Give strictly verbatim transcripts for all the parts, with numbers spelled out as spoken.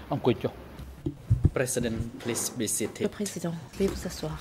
អង្គុយចុះ President, please be Le seated. Président, veuillez vous asseoir.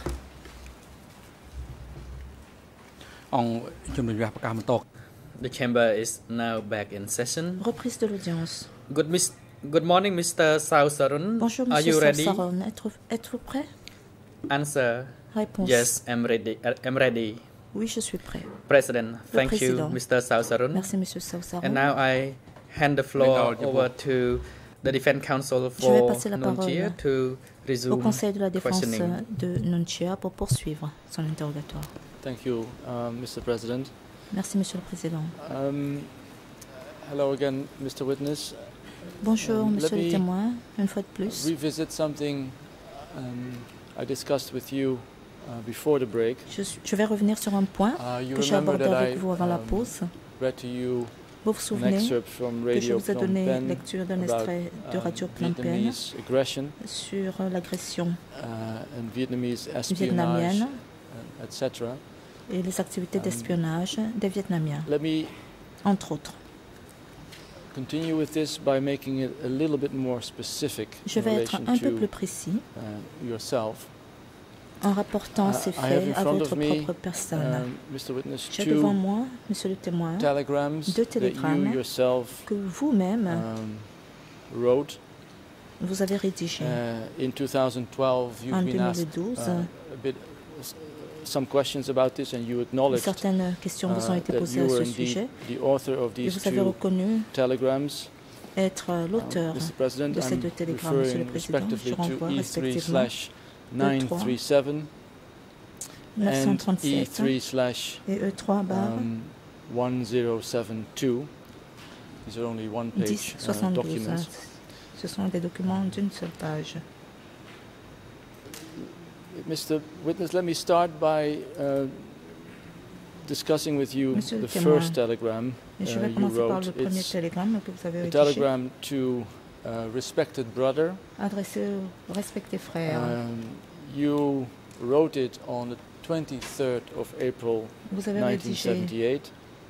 អង្គជំនុំជម្រះប្រកាសបន្ត The chamber is now back in session. Reprise de l'audience. Good, mis Good morning, Mister Sao Sarun. Bonjour, Are you Monsieur ready? Saron. Êtes-vous êtes-vous prêt? Answer. Réponse. Yes, I'm ready. I'm ready. Oui, je suis prêt. President, thank you, Président. Mister Sao Sarun. Merci, Monsieur Sao Saron. And now I hand the floor over to the Defense Council Je vais for passer la Nunchia parole to au resume Conseil de la Défense questioning. de Nunchia pour poursuivre son interrogatoire. Thank you, uh, Mister President. Merci, Monsieur le Président. Um, hello again, Mister Witness. Bonjour, Um, Monsieur let le me témoin, une fois de plus. Revisit something um, I discussed with you uh, before the break. Je, suis- je vais revenir sur un point Uh, you que j'ai remember abordé that avec I vous avant la um, pause. read to you Vous vous an souvenez excerpt from que je Radio vous ai Phnom donné Penh lecture d'un about extrait de um, Radio Phnom Penh Vietnamese aggression sur l'agression uh, and Vietnamese espionage, vietnamienne uh, et cetera. et les activités Um, d'espionnage des Vietnamiens, Let me entre autres. continue with this by making it a little bit more specific Je in vais être relation un peu to plus précis uh, yourself. en rapportant Uh, ces I have faits in à front votre of me, propre personne. um, Mister Witness, J'ai devant two moi, Monsieur le témoin, telegrams deux that you télégrammes yourself que vous-même um, wrote. vous avez rédigés. Uh, in two thousand twelve, En you've been asked deux mille douze, uh, a bit, s- some questions about this, and you acknowledged certaines questions vous ont uh, été that posées you à were ce indeed sujet the author of et these vous avez two reconnu telegrams. être Um, l'auteur Mister President, de ces I'm deux télégrammes. Monsieur le referring Président, respectively je to renvoie E three respectivement slash nine three seven neuf cent and E trente-sept three slash et E trois barre um, one zero seven two. These are only one page dix uh, soixante-douze. documents. Ce sont des documents d'une seule page. Mister Witness, let me start by uh, discussing with you Monsieur le the témoin, first telegram Et je uh, vais you commencer par wrote. le premier It's télégramme que vous avez a rédigé, telegram to a respected brother. adressé au respecté frère. Um, you wrote it on the twenty-third of April Vous avez nineteen rédigé seventy-eight.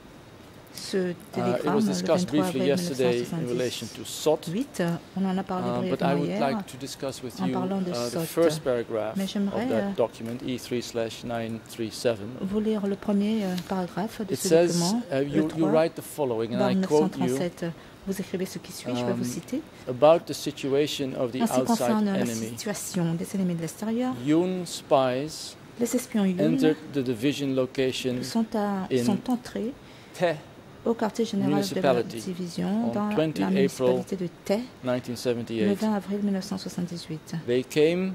ce Uh, it télégramme was le discussed vingt-trois briefly avril yesterday in relation to S O T. mille neuf cent soixante-dix-huit. On en a parlé Uh, but I brièvement would hier. like to discuss with en you parlant de uh, the S O T. first paragraph Mais of j'aimerais, euh, that document, E three slash nine three seven. Vous lire le premier euh, paragraphe de It ce says, document, uh, le you, you trois, write the following, and barre I neuf cent quote you, trente-sept. Vous écrivez ce qui suit, je vais vous Um, citer. about the situation of the En ce qui outside concerne la enemy. situation des ennemis de l'extérieur, Yun spies les espions Yun entered the division location sont, à- in sont entrés Te, au quartier général de la Municipality division on dans twenty la April municipalité de Tay nineteen le seventy-eight. vingt avril mille neuf cent soixante-dix-huit. They came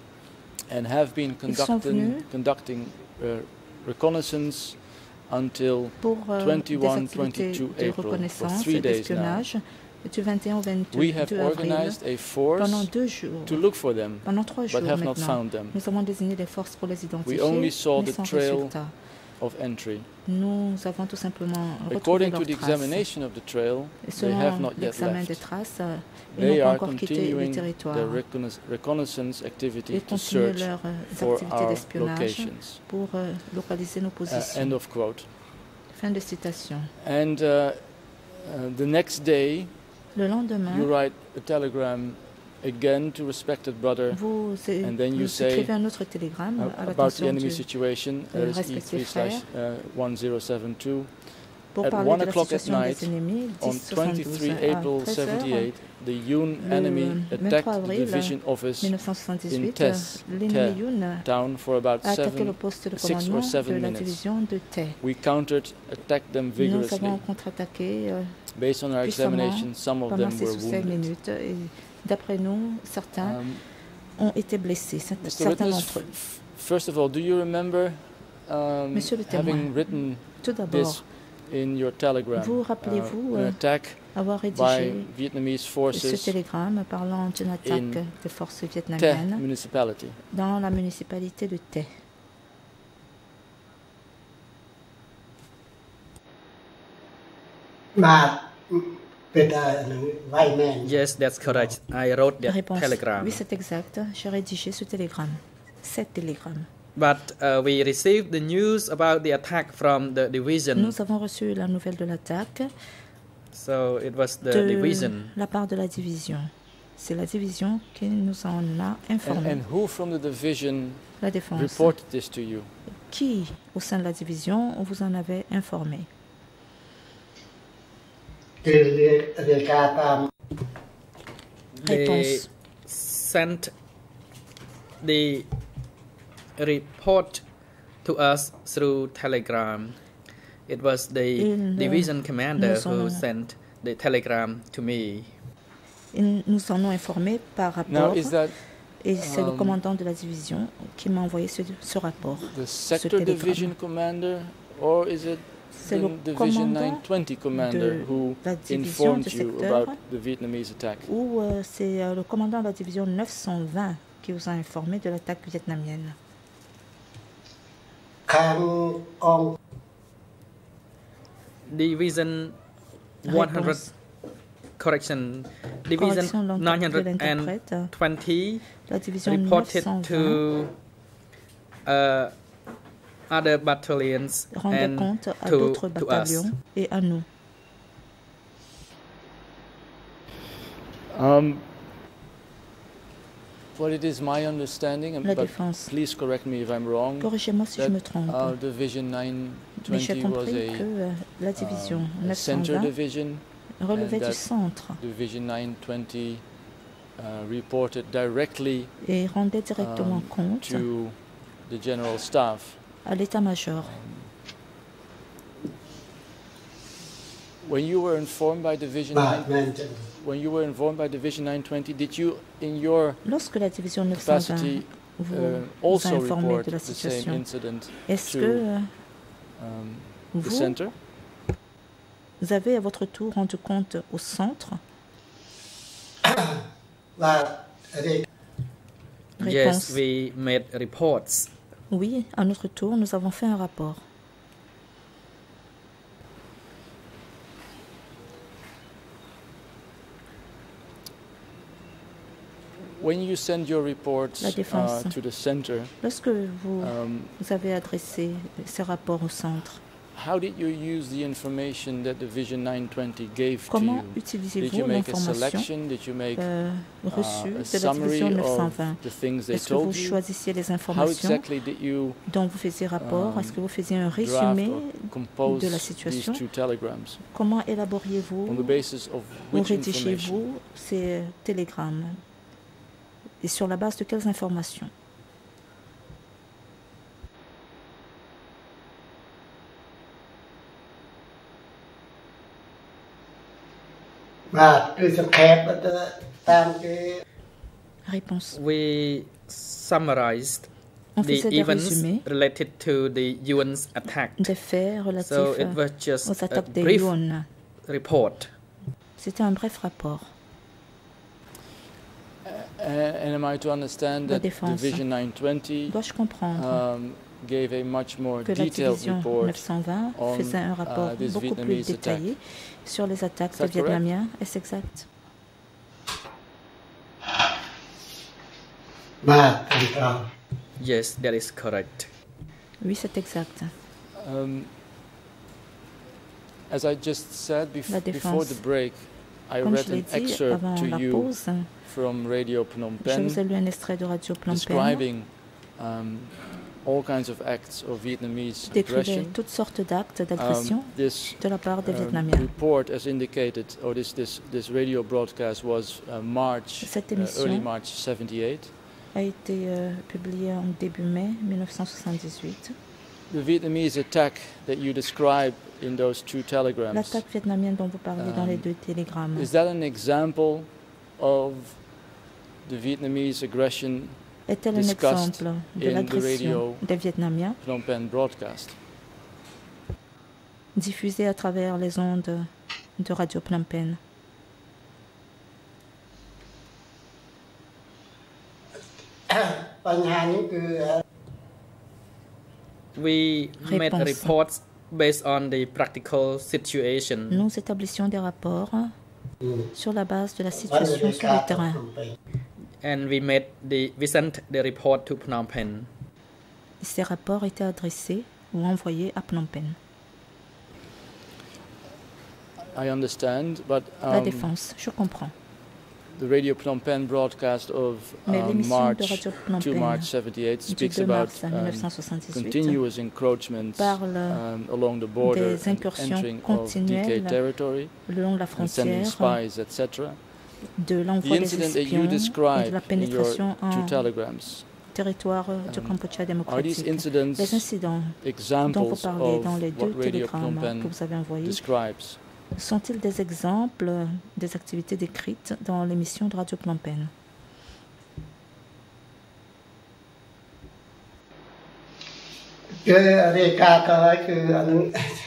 and have been Ils sont conducting, venus conducting uh, reconnaissance until Pour euh, des twenty-one, activités twenty-two de April, for reconnaissance three et days now. d'espionnage du vingt et un au We have vingt-deux avril organized a pendant force deux jours. to look for them, Pendant trois jours but have not maintenant, found them nous avons désigné des forces pour les identifier, only saw mais the sans trail résultat. of entry. Nous avons tout simplement retrouvé According to leurs the traces. examination of the trail, Et they have selon not yet l'examen des left. traces, euh, ils They n'ont pas are encore quitté le continuing territoire. their reconna- reconnaissance activity Ils to continuent search leurs euh, for activités our d'espionnage locations. pour euh, localiser nos Uh, positions. end of quote. Fin de citation. And uh, uh, the next day, Le lendemain, you write a telegram again to respected brother vous, é- and then you vous say, écrivez un autre télégramme uh, à about the l'attention enemy du, situation, euh, that is E respecté three slash frère. one zero seven two. pour At parler one de la o'clock at situation night, des ennemis. On dix soixante-douze twenty-three à April treize heures seventy-eight, the Yun le enemy vingt-trois attacked the avril division office mille neuf cent in soixante-dix-huit, Tess, l'ennemi Te, Yun down for about a attaqué le seven. poste de six or commandement seven de la minutes. division de Tay. We countered, attacked them Nous vigorously. avons contre-attaqué euh, Based on our puissamment examination, some of pendant them six were ou sept wounded. minutes et d'après nous, certains Um, ont été blessés, cer- Mister certains Witness, d'entre eux. f- first of all, do you remember um, Monsieur le témoin, having written Tout d'abord, this in your telegram? vous rappelez-vous uh, an euh, attack avoir by rédigé Vietnamese ce forces télégramme parlant d'une attaque in des forces Te vietnamiennes municipality. dans la municipalité de Tay. Bah, peut-être, vai man. Yes, that's correct. I wrote that Réponse. telegram. Oui, c'est exact. J'ai rédigé ce télégramme. Sept télégrammes. But uh, we received the news about the attack from the division. Nous avons reçu la nouvelle de l'attaque So it was the de division. la part de la division. C'est la division qui nous en a And, informés. and who from the division La défense. reported this to you? Qui, au sein de la division, vous en avait informé? គឺរាយការណ៍តាម They Réponse. sent the report to us through Telegram. It was the Ils division commander nous who ont- sent the telegram to me. Ils nous en ont informés par Now, rapport. is that Et c'est le um, commandant de la division qui m'a envoyé ce, ce rapport. the sector télégramme. division commander, or is it C'est le the Division commandant nine twenty commander de who la division informed de you secteur. about the Vietnamese attack? Ou euh, c'est euh, le commandant de la division neuf cent vingt qui vous a informé de l'attaque vietnamienne? ខាងអង្គ Division one hundred, Réponse. correction, Division Correction de nine hundred l'interprète. twenty La division reported neuf cent vingt to uh, other battalions rendait and compte à to, d'autres to us. bataillons et à nous. Um, well, it is my understanding, and La but défense. please correct me if I'm wrong, Corrigez-moi si je me trompe. uh, Division nine Mais j'ai twenty was compris que a, euh, la division um, a neuf cent center vingt division. relevait and du that centre Division nine twenty uh, reported directly et rendait directement um, compte to the general staff. à l'état-major. When you were informed by Division បាទ nine, មែនចឹង when you were informed by Division nine twenty, did you, in your Lorsque la division neuf cent vingt capacity, vous, uh, vous a also informé report de la the same situation, incident est-ce to que euh, um, the vous, center? vous avez à votre tour rendu compte au centre? បាទរាយ Réponse. Yes, we made reports. Oui, à notre tour, nous avons fait un rapport. When you send your reports La défense. uh, to the center, Lorsque vous, um, vous avez adressé ces rapports au centre, how did you use the information that Division nine twenty gave to comment you? Did utilisez-vous you make a l'information selection? Did you make euh, uh, reçue a de la summary division neuf cent of vingt? the things they Est-ce que vous told you? choisissiez les How informations exactly did you dont vous faisiez rapport? um, Est-ce que vous faisiez un draft résumé? or compose de la these situation? two telegrams? Comment On the élaboriez-vous basis of ou which information? rédigez-vous ces télégrammes? Et sur la base de quelles informations? ៗបាទគឺសង្ខេបទៅតាមគេ Réponse. We summarized On the faisait des events résumés related to the U N's attack. des faits So relatifs it was just aux a attaques des brief Yuan. report. C'était un bref rapport. Uh, and am I to understand La that défense. Division nine twenty Dois-je comprendre um, gave a much more que la detailed division report? neuf cent vingt on, faisait un rapport uh, this beaucoup plus Vietnamese détaillé sur les attaques Is that des Vietnamiens? Est-ce exact? បាទត្រឹមត្រូវ Yes, that is correct. Oui, c'est exact. Um, as I just said bef- La before défense. the break, I Comme read je l'ai an dit excerpt avant to la you pause, from Radio Phnom je vous ai Penh lu un extrait de Radio Phnom Penh describing um, all kinds of acts of Vietnamese décrivait aggression. toutes sortes d'actes d'agression Um, this de la part des um, Vietnamiens. report, as indicated, or this, this, this radio broadcast was uh, March, Cette uh, émission early March seventy-eight. a été euh, publiée en début mai mille neuf cent soixante-dix-huit. The Vietnamese attack that you describe in those two telegrams, L'attaque vietnamienne dont vous parlez dans les Um, deux télégrammes, is that an example of the Vietnamese aggression est-elle un discussed exemple de in the l'agression radio des Vietnamiens Phnom Penh broadcast? diffusée à travers les ondes de Radio Phnom Penh? ။ បញ្ហានេះគឺ We made Réponse. reports based on the practical situation. Nous établissions des rapports sur la base de la បាន situation រាយ sur ការ le ណ៍ទៅ terrain. ភ្នំពេញ And we made the we sent the report to Phnom Penh. Ces rapports étaient adressés ou envoyés à Phnom Penh. I understand, but La um, défense, je comprends. the Radio Phnom Penh broadcast of Mais um, l'émission de March Radio Phnom to Penh March seventy-eight du speaks deux about mars à um, mille neuf cent soixante-dix-huit continuous encroachments parle um, along the border des and incursions entering of D K continuelles territory le long de la and sending frontière, spies, et cetera. de The l'envoi des incident that you espions et de describe la in your pénétration two en telegrams, territoire du Um, Cambodge are these démocratique. Les incidents incidents dont vous examples parlez dans of les deux what Radio Phnom télégrammes Penh que vous avez envoyés describes? sont-ils des exemples des activités décrites dans l'émission de Radio Phnom Penh? Chứ rê ca có ấy cứ anh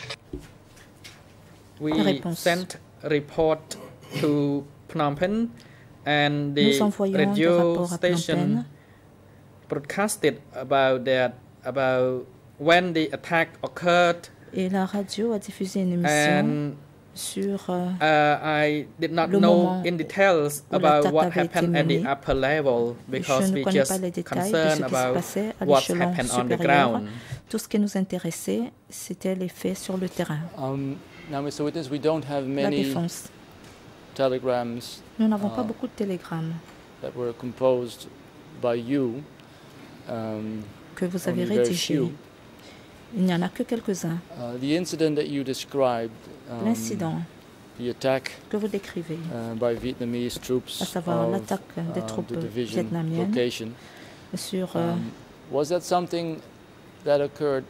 We Réponse. sent report to Phnom Penh and the Nous envoyons des radio rapports à Phnom station Penh broadcasted about that, about when the attack occurred, et la radio a diffusé une émission and sur euh, uh, I did not Le know moment in details où about l'attaque what avait été happened at the menée. upper level Je because ne we connais just pas les détails de ce concerned qui se about passait à what's l'échelon happened on the supérieur. ground. Tout ce qui nous intéressait, c'était les faits sur le terrain. Um, now, Mister Witness, we don't have La many défense. telegrams Nous n'avons pas Ah. beaucoup de télégrammes that were composed by you. Um, que vous avez only very rédigés. few. Il n'y en a que quelques-uns. Uh, the incident that you described, um, L'incident the attack que vous décrivez, uh, by Vietnamese troops à savoir of l'attaque des uh, troupes the division vietnamiennes location, sur euh, um, was that something that occurred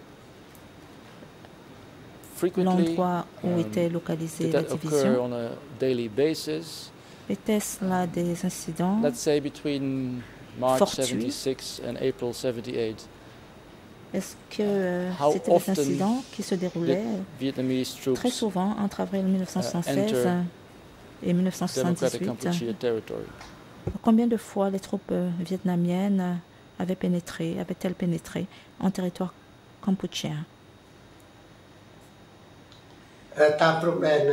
frequently? l'endroit où Um, était localisée Did la that occur division. on a daily basis? Était-ce là des incidents Let's say between March Fortuits. seventy-six and April seventy-eight. Est-ce que euh, How c'était des often incidents qui se déroulaient Vietnamese troops très souvent entre avril mille neuf cent soixante-seize enter et mille neuf cent Democratic soixante-dix-huit? Kampuchea territory? Combien de fois les troupes euh, vietnamiennes avaient pénétré, avaient-elles pénétré en territoire cambodgien? តាមព្រំដែន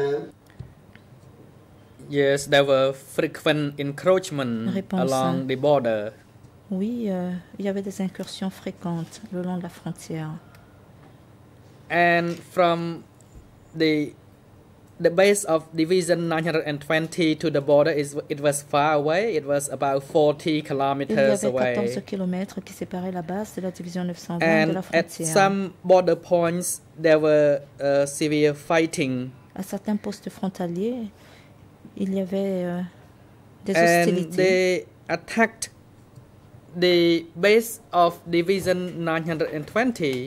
Yes, there were frequent encroachment Réponse. along the border. Oui, euh, il y avait des incursions fréquentes le long de la frontière. And from the the base of division nine hundred twenty to the border is it was far away. It was about forty Il y kilometers avait quatorze away. kilomètres qui séparaient la base de la division neuf cent vingt de And la at frontière. some border points there were uh, severe fighting. À certains postes frontaliers, il y avait euh, des And hostilités. they attacked the base of division nine hundred twenty.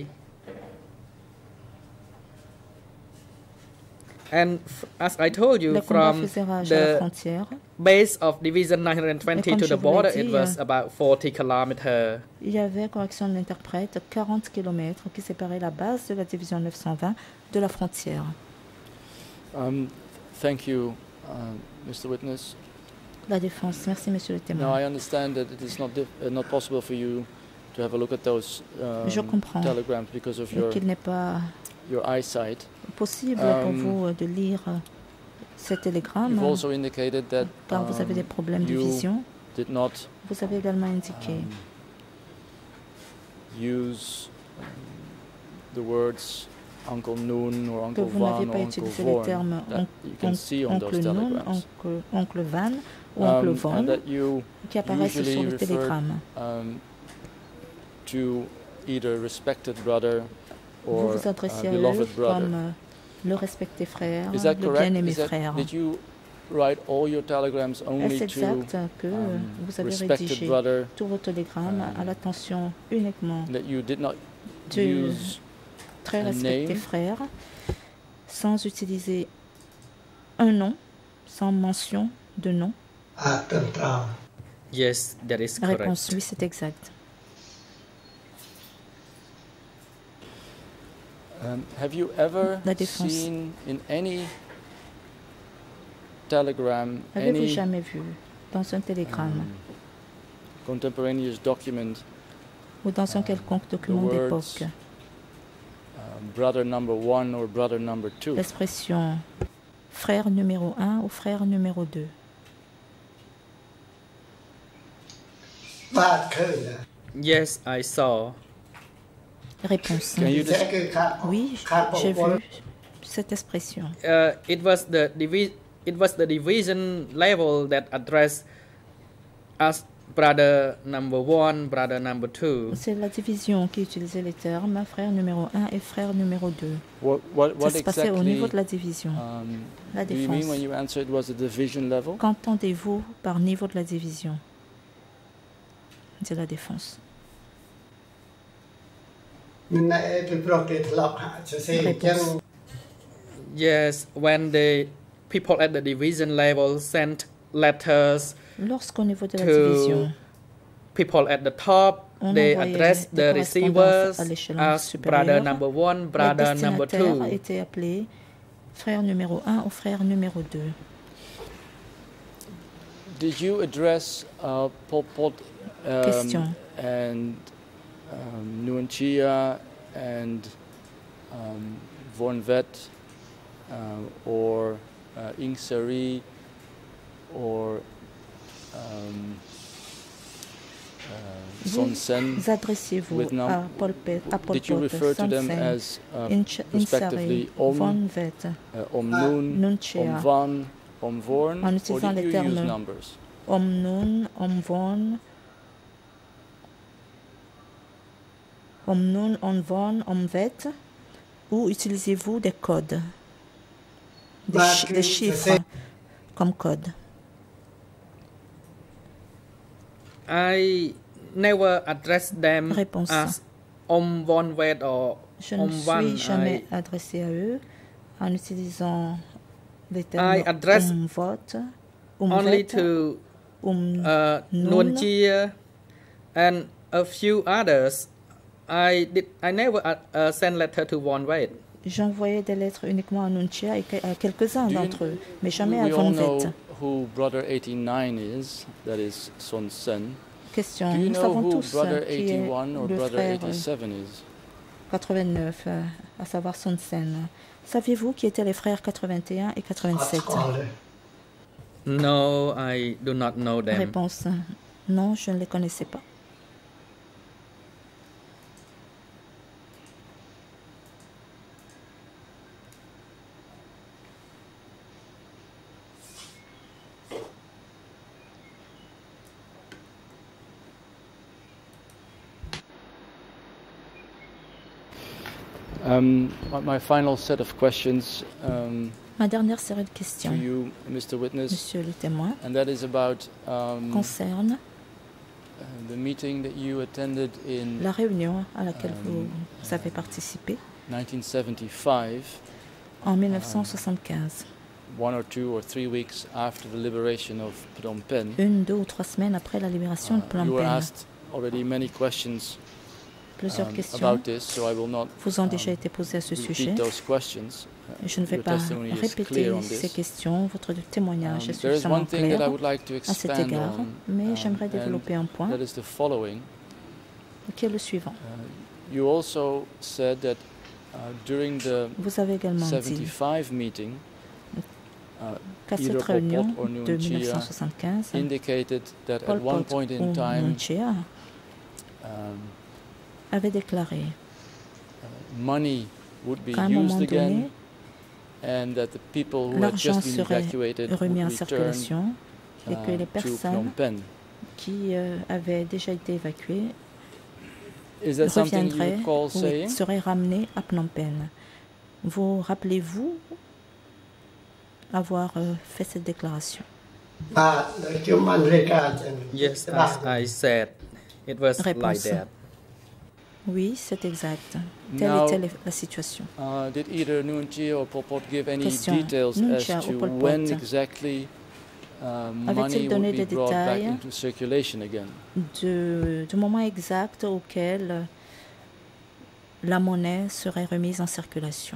And f- as I told you, Le combat from faisait rage à la the frontière. base of division nine hundred twenty Et comme to je the vous l'ai border, it dit, was euh, about forty kilometers. Il y avait, correction de l'interprète, quarante kilomètres qui séparaient la base de la division neuf cent vingt de la frontière. Um, thank you, uh, Mister Witness. La défense. Merci, monsieur le Now témoin. I understand that it is not dif- uh, not possible for you to have a look at those Je um, comprends. telegrams because of Et your qu'il n'est pas your eyesight. possible pour Um, vous euh, de lire euh, ces télégrammes, You've also indicated that car vous avez des um, problèmes de you vision. did not Vous avez également indiqué um, use um, the words Uncle Noon or que Uncle vous n'aviez Van or pas Uncle utilisé les Vorn termes that you can see on oncle those Noon, telegrams. oncle, oncle Van ou oncle Um, Von and that you qui apparaissent usually sur les refer- télégrammes. um, to either respected brother Vous or vous uh, adressez à eux beloved brother. comme euh, le respecté frère, Is that le correct? bien-aimé Is that- frère. did you write all your telegrams only Est-ce to exact que um, vous avez respected rédigé brother, tous vos télégrammes um, à l'attention uniquement that you did not du use très a respecté name? frère, sans utiliser un nom, sans mention de nom? អត់ត្រឹមត្រូវ Yes, that is La réponse, correct. oui, c'est exact. Um, have you ever La défense. seen in any telegram Avez-vous any jamais vu dans un télégramme um, contemporaneous document ou dans un um, quelconque the document words d'époque um, brother number one or brother number two? l'expression frère numéro un ou frère numéro deux? បាទឃើញណា Yes, I saw. Réponse. Can you តែ just គឺខាង Oui, ខាងបង j'ai ប្អូន vu cette expression. Uh, it was the divi- it was the division level that addressed as brother number one, brother number two. C'est la division qui utilisait les termes frère numéro un et frère numéro deux. What, what, what Ça se passait au niveau de exactly la division, um, la do you mean défense. when you answer it was a division level? Qu'entendez-vous par niveau de la division? C'est la défense. មានណែពីប្រុសគេធ្លាប់ហាក់សរសេរអញ្ចឹង Yes, when the people at the division level sent letters Lorsqu'au niveau de la to division, people at the top, on they envoyait addressed des the correspondances receivers à l'échelon as brother supérieur, number one, les brother number destinataires two. étaient appelés frère numéro un ou frère numéro deux. Did you address uh, Pol Pot um, Question. and um, Nuon Chia and um, Von Vet uh, or uh, Ing Sari or um, uh, Son Sen? Vous adressiez-vous Vietnam. à Pol Pot, à Pol Did you Pot, refer to Son them Sen, as uh, Inch- respectively Insari, Om, Von Vet, uh, Om Noon, Nun Om Chea, Van, Om Vorn, en or utilisant did les you use termes numbers? Om Nun, Om Von, Om Nun, Om Von, Om Vet, ou utilisez-vous des codes, des, Bah, chi- que des ça chiffres c'est- comme code? I never addressed them Réponse. as Om Von Vet or Je ne Om suis Van. jamais I, adressé à eux en utilisant les termes I address um vote, um only vet, to um uh, Nun. Nuon Chia and a few others. I did. I never uh, uh, send letter to Von Vet. J'envoyais des lettres uniquement à Nunchia et que- à quelques-uns Do you- d'entre eux, mais jamais we, à we all Von know Vet. who Brother eighty-nine is, that is Son Sen. Question. Do you Nous know savons who tous euh, Brother qui est eighty-one or le Brother frère euh, eighty-seven is? quatre-vingt-neuf, euh, à savoir Son Sen. Saviez-vous qui étaient les frères quatre-vingt-un et អត់ quatre-vingt-sept? ស្គាល់ទេ No, I do not know them. Réponse. Non, je ne les connaissais pas. Um, my, my final set of questions um, Ma dernière série de to questions, you, Mister Witness, Monsieur le témoin, and that is about um, concerne uh, the meeting that you attended in la réunion à laquelle Euh, vous, vous avez participé nineteen seventy-five, en mille neuf cent soixante-quinze, one or two or three weeks after the liberation of Phnom Penh. une, deux ou trois semaines après la libération de Uh, Phnom you were Penh. asked already many questions Plusieurs um, questions about this, so I will not vous ont um, déjà été posées à ce sujet. repeat those questions. Uh, Je ne vais your pas testimony is répéter clear on ces this. questions. Votre témoignage Um, est there is suffisamment one thing that I clair would like to à cet expand égard, on, mais um, j'aimerais and développer un point that is the following. qui est le suivant. Uh, you also said that uh, during the Vous avez également dit seventy-five meeting, uh, qu'à either cette Pol réunion Pot or Nuon de Chea mille neuf cent soixante-quinze, indicated that Pol at one Pot point ou in time, Nuon Chea um, avait déclaré uh, money would be qu'à un moment used again, donné, and that the people who had l'argent just been serait evacuated remis en would return circulation et que uh, les to personnes Phnom Penh. qui euh, avaient déjà été évacuées Is that something you reviendraient recall ou saying? seraient ramenées à Phnom Penh. Vous rappelez-vous avoir euh, fait cette déclaration? បាទដូចខ្ញុំបានរាយការណ៍ចឹង Yes, as I said, it was like Réponse. that. Oui, c'est exact. Telle Now, était le- la situation. Uh, did either Nuon Chea or Pol Pot give any Question. details Nuon as Chea ou to Pol Pot when exactly uh, money donné would be des brought back détails into circulation again? De, du moment exact auquel euh, la monnaie serait remise en circulation.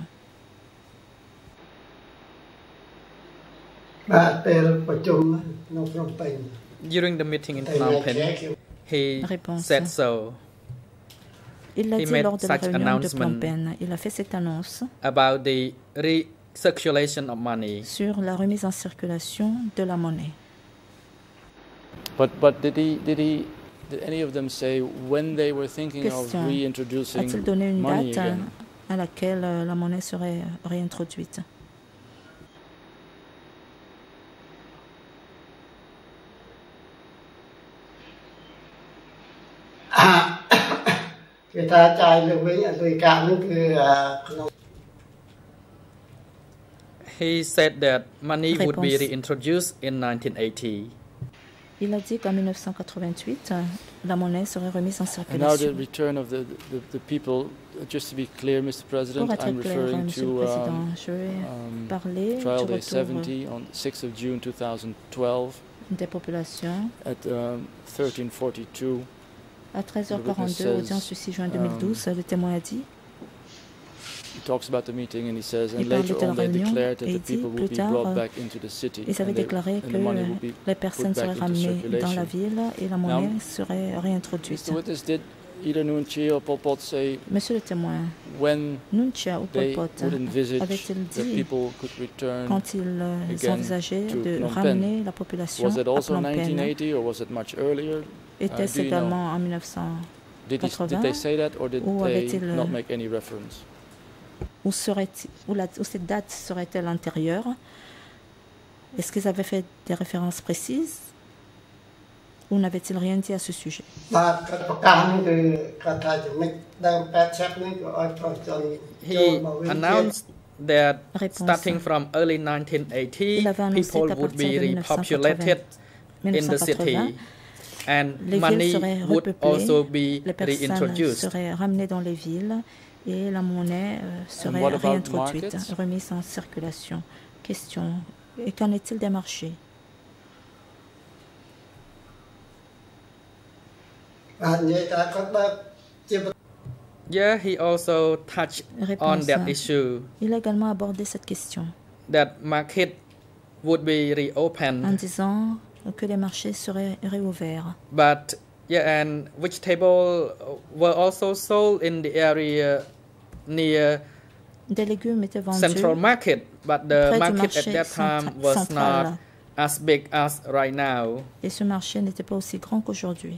បាទពេលប្រជុំនៅភ្នំពេញ During the meeting in តែ Phnom ថ្ងៃ Penh, ក្រោយខ្ញុំ he Réponse. said so Il l'a He dit made lors de la such réunion de announcement. Phnom Penh. Il a fait cette annonce about the recirculation of money. sur la remise en circulation de la monnaie. But but did he did he did any of them say when they were thinking Question. of reintroducing A-t-il donné une money date again? à laquelle euh, la monnaie serait réintroduite? វាថាចាយលើវិញលុយកាក់ហ្នឹងគឺក្នុង He said that money would be Réponse. reintroduced in nineteen eighty. Il a dit qu'en mille neuf cent quatre-vingt-huit, la monnaie serait remise en And now the circulation. return of the, the, the people, just to be clear, Mister President, Pour être I'm clair, referring Monsieur le to Président, um, je vais um, parler Trial du Day retour seventy on the sixth of June two thousand twelve des populations at um, thirteen forty-two. à treize heures The witness quarante-deux, says, audience du six juin deux mille douze. Le témoin a dit, He talks about the meeting and he says, Il and parlait later de la on they réunion declared that et the il dit, people plus would be tard, brought euh, back into the city ils avaient and, they, déclaré and que the money would be les put personnes back seraient into ramenées dans circulation. la ville et la monnaie serait réintroduite. Mister Witness, did either Nuon Chea or Pol Pot say Monsieur le témoin, when Nunchia ou Pol they Pot would envisage avait-il that dit, people could return? quand ils euh, again envisageaient to de Phnom Penh? ramener la population Was it à also Phnom nineteen Penh? eighty or was it much earlier? Était-ce do you know? également en mille neuf cent Did, he, did they say that or did Ou they avait-il, not make any reference? Où, serait, où, la, où cette date serait-elle antérieure? Est-ce qu'ils avaient fait des références précises? Ou n'avaient-ils rien dit à ce sujet? បាទគាត់ប្រកាសហ្នឹងគឺគាត់ថាចំណុចដើមแปดឆាប់ហ្នឹងក៏ឲ្យប្រុសជនចូល He មកវិញ announced that Réponse. starting from early nineteen eighty, Il avait annoncé people qu'à would be partir de repopulated in the city, and les villes money seraient would repeuplées, also be les personnes reintroduced. seraient ramenées dans les villes et la monnaie euh, serait what about réintroduite, markets? remise en circulation. Question. Et qu'en est-il des marchés? បាទនិយាយថាគាត់បើកជា Yeah, he also touched on Réponse. that issue, Il a également abordé cette question that market would be en reopened, disant que les marchés seraient réouverts. but yeah, and vegetables were also sold in the area near Des légumes étaient vendus Central Market, but the près du market at marché that time centra- was central. not as big as right now. Et ce marché n'était pas aussi grand qu'aujourd'hui.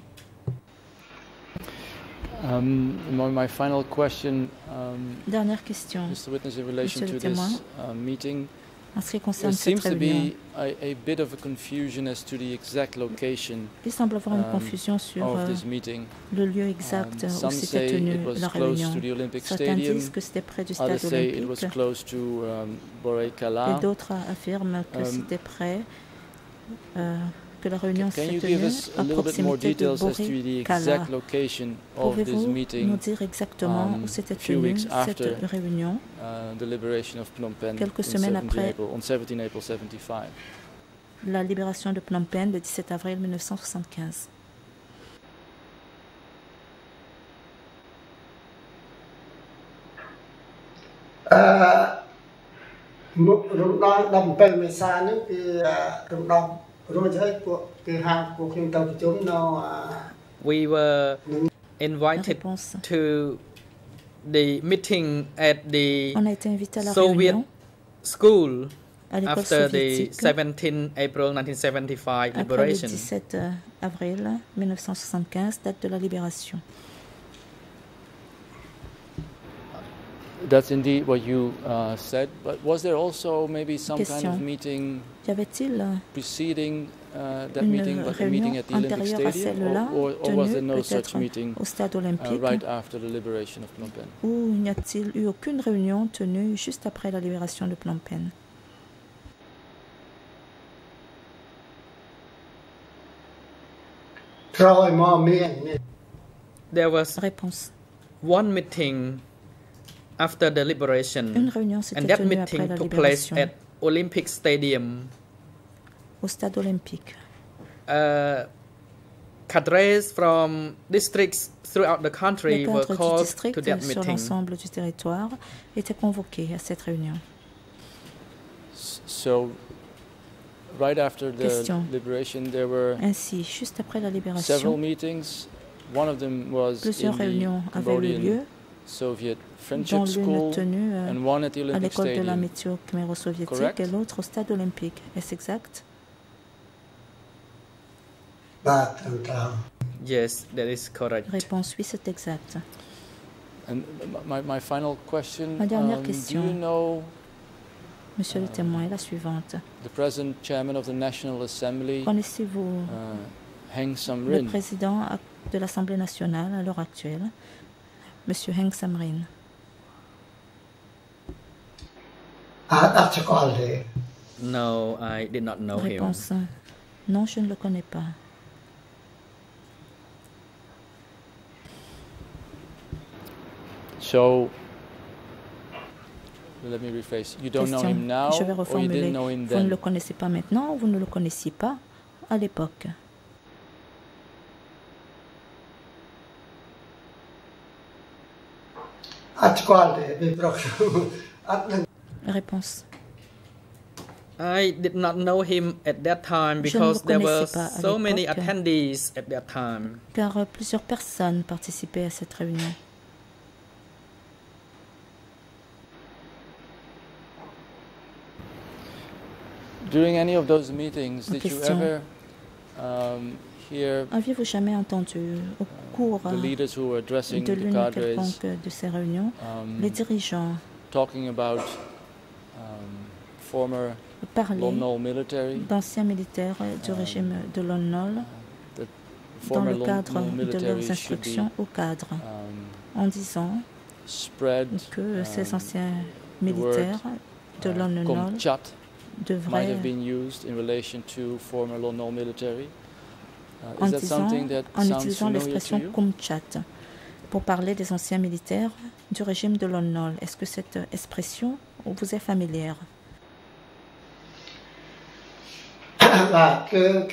Um, my, my final question, um, Dernière question. Mister Witness, in relation Monsieur to le this témoin. uh, meeting, En ce qui there concerne seems cette to réunion, be a, a bit of a confusion as to the exact location il semble avoir une um, confusion sur of euh, this meeting. le lieu exact Um, où some s'était say tenue it was la close réunion. to the Olympic Certains Stadium, disent que c'était près du stade others say it was olympique close to um, Borei et Kala. d'autres affirment que Um, c'était près, euh, que la réunion Can s'est you give tenue us a à little bit more proximité de details as to the Borei Kala. exact location of this Pouvez-vous nous meeting, dire exactement um, où s'était few tenue weeks cette after réunion uh, the liberation of Phnom Penh Quelques in semaines seventeen après- April, on seventeen April seventy-five? la libération de Phnom Penh le dix-sept avril mille neuf cent soixante-quinze. អឺមុខរំដងដប់bảyមេសាហ្នឹងគឺរំដងរួចហើយពួកគឺហៅពួកខ្ញុំទៅប្រជុំនៅ We were invited Réponse. to the meeting at the On a été invité à la Soviet réunion school à l'école after the soviétique seventeenth April nineteen seventy-five après le liberation. dix-sept avril mille neuf cent soixante-quinze, date de la libération. That's indeed what you uh, said, but was there also maybe some kind Question. of meeting Y avait-il euh, preceding uh, that une meeting, but the meeting réunion at the Olympic antérieure à Stadium, celle-là, or, or, or was there tenue no such peut-être meeting au stade uh, olympique, right after the liberation of Phnom Penh? ou n'y a-t-il eu aucune réunion tenue juste après la libération de Phnom Penh? ក្រោយមកមានមាន There was Réponse. one meeting after the liberation, Une réunion and s'était that tenue meeting après la took place libération at Olympic Stadium. au stade olympique. Uh, cadres from districts throughout the country Les were cadres du called district to that sur meeting. l'ensemble du territoire étaient convoqués à cette réunion. S- So, right after the Question. liberation, there were Ainsi, juste après la several libération, meetings. One of them was plusieurs in the réunions avaient eu lieu, Cambodian Soviet dont Friendship l'une School tenue euh, and one at the à Olympic l'école de Stadium. l'amitié khméro-soviétique Correct. et l'autre au stade olympique. Est-ce exact? បាទត្រឹមត្រូវ Yes, that is correct. Réponse oui, c'est exact. And my, my final question, Ma dernière um, question. do you know Monsieur le témoin est la suivante. the present chairman of the National Assembly, Connaissez-vous uh, Heng le Samrin? président de l'Assemblée nationale à l'heure actuelle, Monsieur Heng Samrin. No, I did not know him. Réponse. Non, je ne le connais pas. So, let me rephrase. You don't know Question. him now, Je vais or you reformuler. didn't know him Vous ne then? le connaissez pas maintenant ou vous ne le connaissiez pas à l'époque? Réponse. I did not know him at that time Je ne le because there were connaissais pas à so many l'époque. attendees at that time. Car euh, plusieurs personnes participaient à cette réunion. During any of those meetings, did you Question. ever um, hear Aviez-vous jamais entendu au cours the leaders who were addressing de the l'une cadres quelconque de ces réunions um, les dirigeants talking about um, former parlaient Lon Nol military, d'anciens militaires du Um, régime de Lon Nol that dans former le Lon cadre Nol de military leurs should be instructions au cadre, um, en disant spread que ces um, anciens the militaires de uh, Lon Nol Komchat might devraient, have been used in relation to former Lon Nol military. Uh, en, is that disant, something that en sounds utilisant familiar to l'expression you? Kumchat pour parler des anciens militaires du régime de Lon Nol. Est-ce que cette expression vous est familière? No,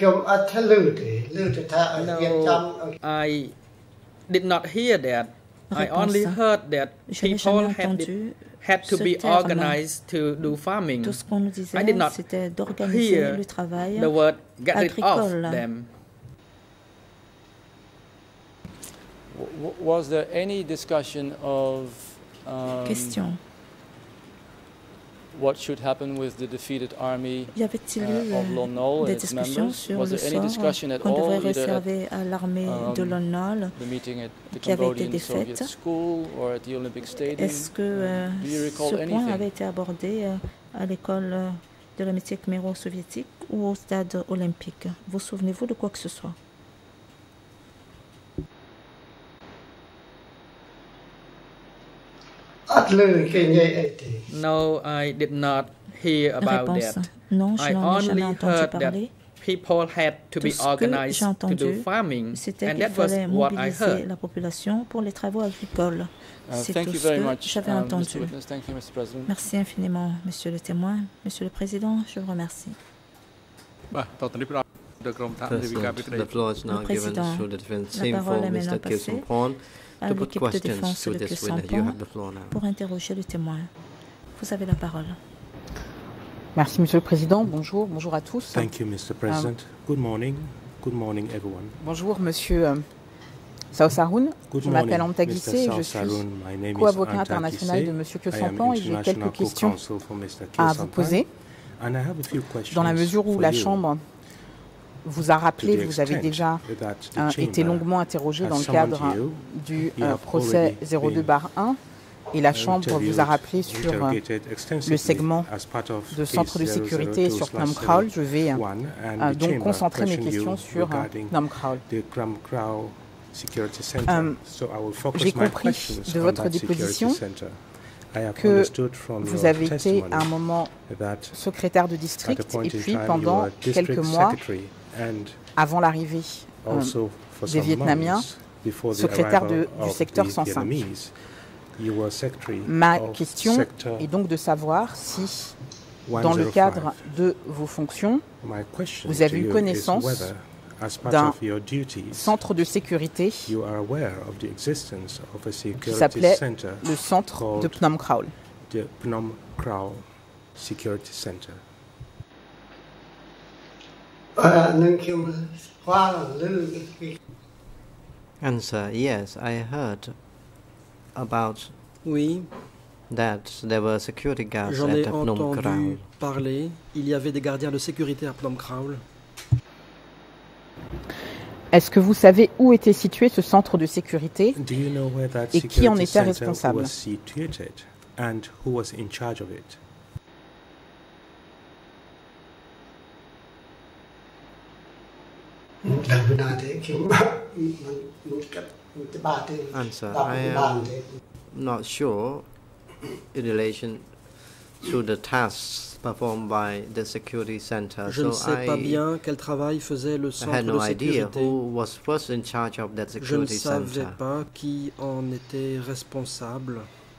I did not hear that. I Réponse. only heard that Je n'ai people jamais had, entendu it, had to ce be terme. organized to do farming. Tout ce qu'on nous I disait, did not c'était d'organiser hear le travail the word get rid of agricole. them. W- w- was there any discussion of um, Question. what should happen with the defeated army Y avait-il uh, eu of Lon Nol and des its discussions members? sur Was le there any sort discussion at qu'on devrait all, either at réserver à l'armée um, de Lon Nol? the meeting at the qui avait été Cambodian Soviet défaite? School or at the Olympic Stadium? Est-ce que euh, Do you recall ce point anything? avait été abordé euh, à l'école euh, de l'amitié khmero-soviétique ou au stade olympique? Vous souvenez-vous de quoi que ce soit? No, I did not hear about Réponse. that. Non, je I n'en ai only jamais entendu heard that parler. people had to Tout be ce que organized j'ai to do entendu, farming, c'était and qu'il that was fallait what I mobiliser heard. la population pour les travaux agricoles. Uh, C'est thank tout you ce very que much, j'avais um, entendu. Mister Witness. Thank you, Mister President. Merci infiniment, Monsieur le témoin. Monsieur le Président, je vous remercie. បាទតទៅនេះផ្ដល់ទៅក្រុមថានាវិការវិក្តី The floor is now Le given Président, to the defense la team parole for est Mister maintenant passée Kilsampon à to put l'équipe de questions défense to de this witness. You Kilsampon have the floor now. pour interroger le témoin. Vous avez la parole. Merci Monsieur le Président. Bonjour, bonjour à tous. Thank you, Mister President. Good morning. Good morning, everyone. Bonjour Monsieur euh, Sao Saroun. Good Je m'appelle morning, Anta Mister Guissé et je Sao suis Saroun. My name is co-avocat Anta international Guissé. de Monsieur I am Kilsampon et j'ai international quelques questions co-counsel for Mister à vous Kilsampon, poser. and I have a few questions Dans la mesure où for la you. Chambre vous a rappelé, To the vous avez extent déjà that the euh, été chamber longuement interrogé has dans le summoned cadre you, du you euh, have procès already zéro deux been barre un et la Chambre vous a interviewed, rappelé sur euh, interrogated extensively le segment as part of de case centre de sécurité sur zéro zéro deux Phnom Kraul. Je vais euh, one, and euh, the donc chamber concentrer mes questioned you questions sur euh, regarding Phnom Kraul. the Phnom Kraul Security Center. Euh, So I will focus j'ai my compris questions de on votre that security déposition center. I have que understood from vous your avez été testimony à un moment that secrétaire de at a district point et in puis time you pendant were quelques district mois secretary and avant l'arrivée euh, also for des some Vietnamiens, months before the secrétaire arrival de- du of secteur the cent cinq. Vietnamese, you were secretary Ma of question sector est donc de savoir si, dans le one oh five. cadre de vos fonctions, My question vous to avez eu you is connaissance whether, as part d'un of your duties, centre de sécurité, you are aware of the existence of a qui security s'appelait center le centre de called Phnom Kraul. the Phnom Kraul Security Center. Answer, yes, I heard about Oui, that there were security guards j'en at ai the Phnom entendu Kraul. parler. Il y avait des gardiens de sécurité à Phnom Kraul. Est-ce que vous savez où était situé ce centre de sécurité Do you know where that et qui en security était center responsable? was situated and who was in charge of it? Answer. I am not sure in relation to the tasks performed by the security center. Je ne so sais pas I bien quel travail faisait le I centre had no de idea sécurité. who was first in charge of that Je ne security savais center. pas qui en était responsable.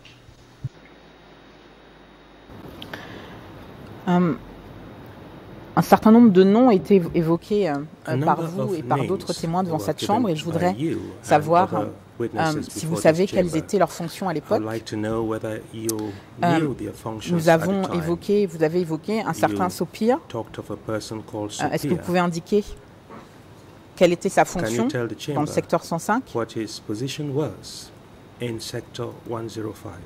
Euh, un certain nombre de noms étaient évoqués euh, A par number vous of et par names d'autres témoins devant were cette given chambre et je by voudrais you and savoir other euh, witnesses si vous before savez this quelles chamber. étaient leurs fonctions à I l'époque. would like to know whether you Euh, knew their functions Nous at avons the time. évoqué, vous avez évoqué un certain You Sopir. talked of a person called Euh, Est-ce que vous Sophia. pouvez indiquer quelle était sa Can fonction you tell the dans chamber le secteur cent cinq? what his position was in sector one oh five?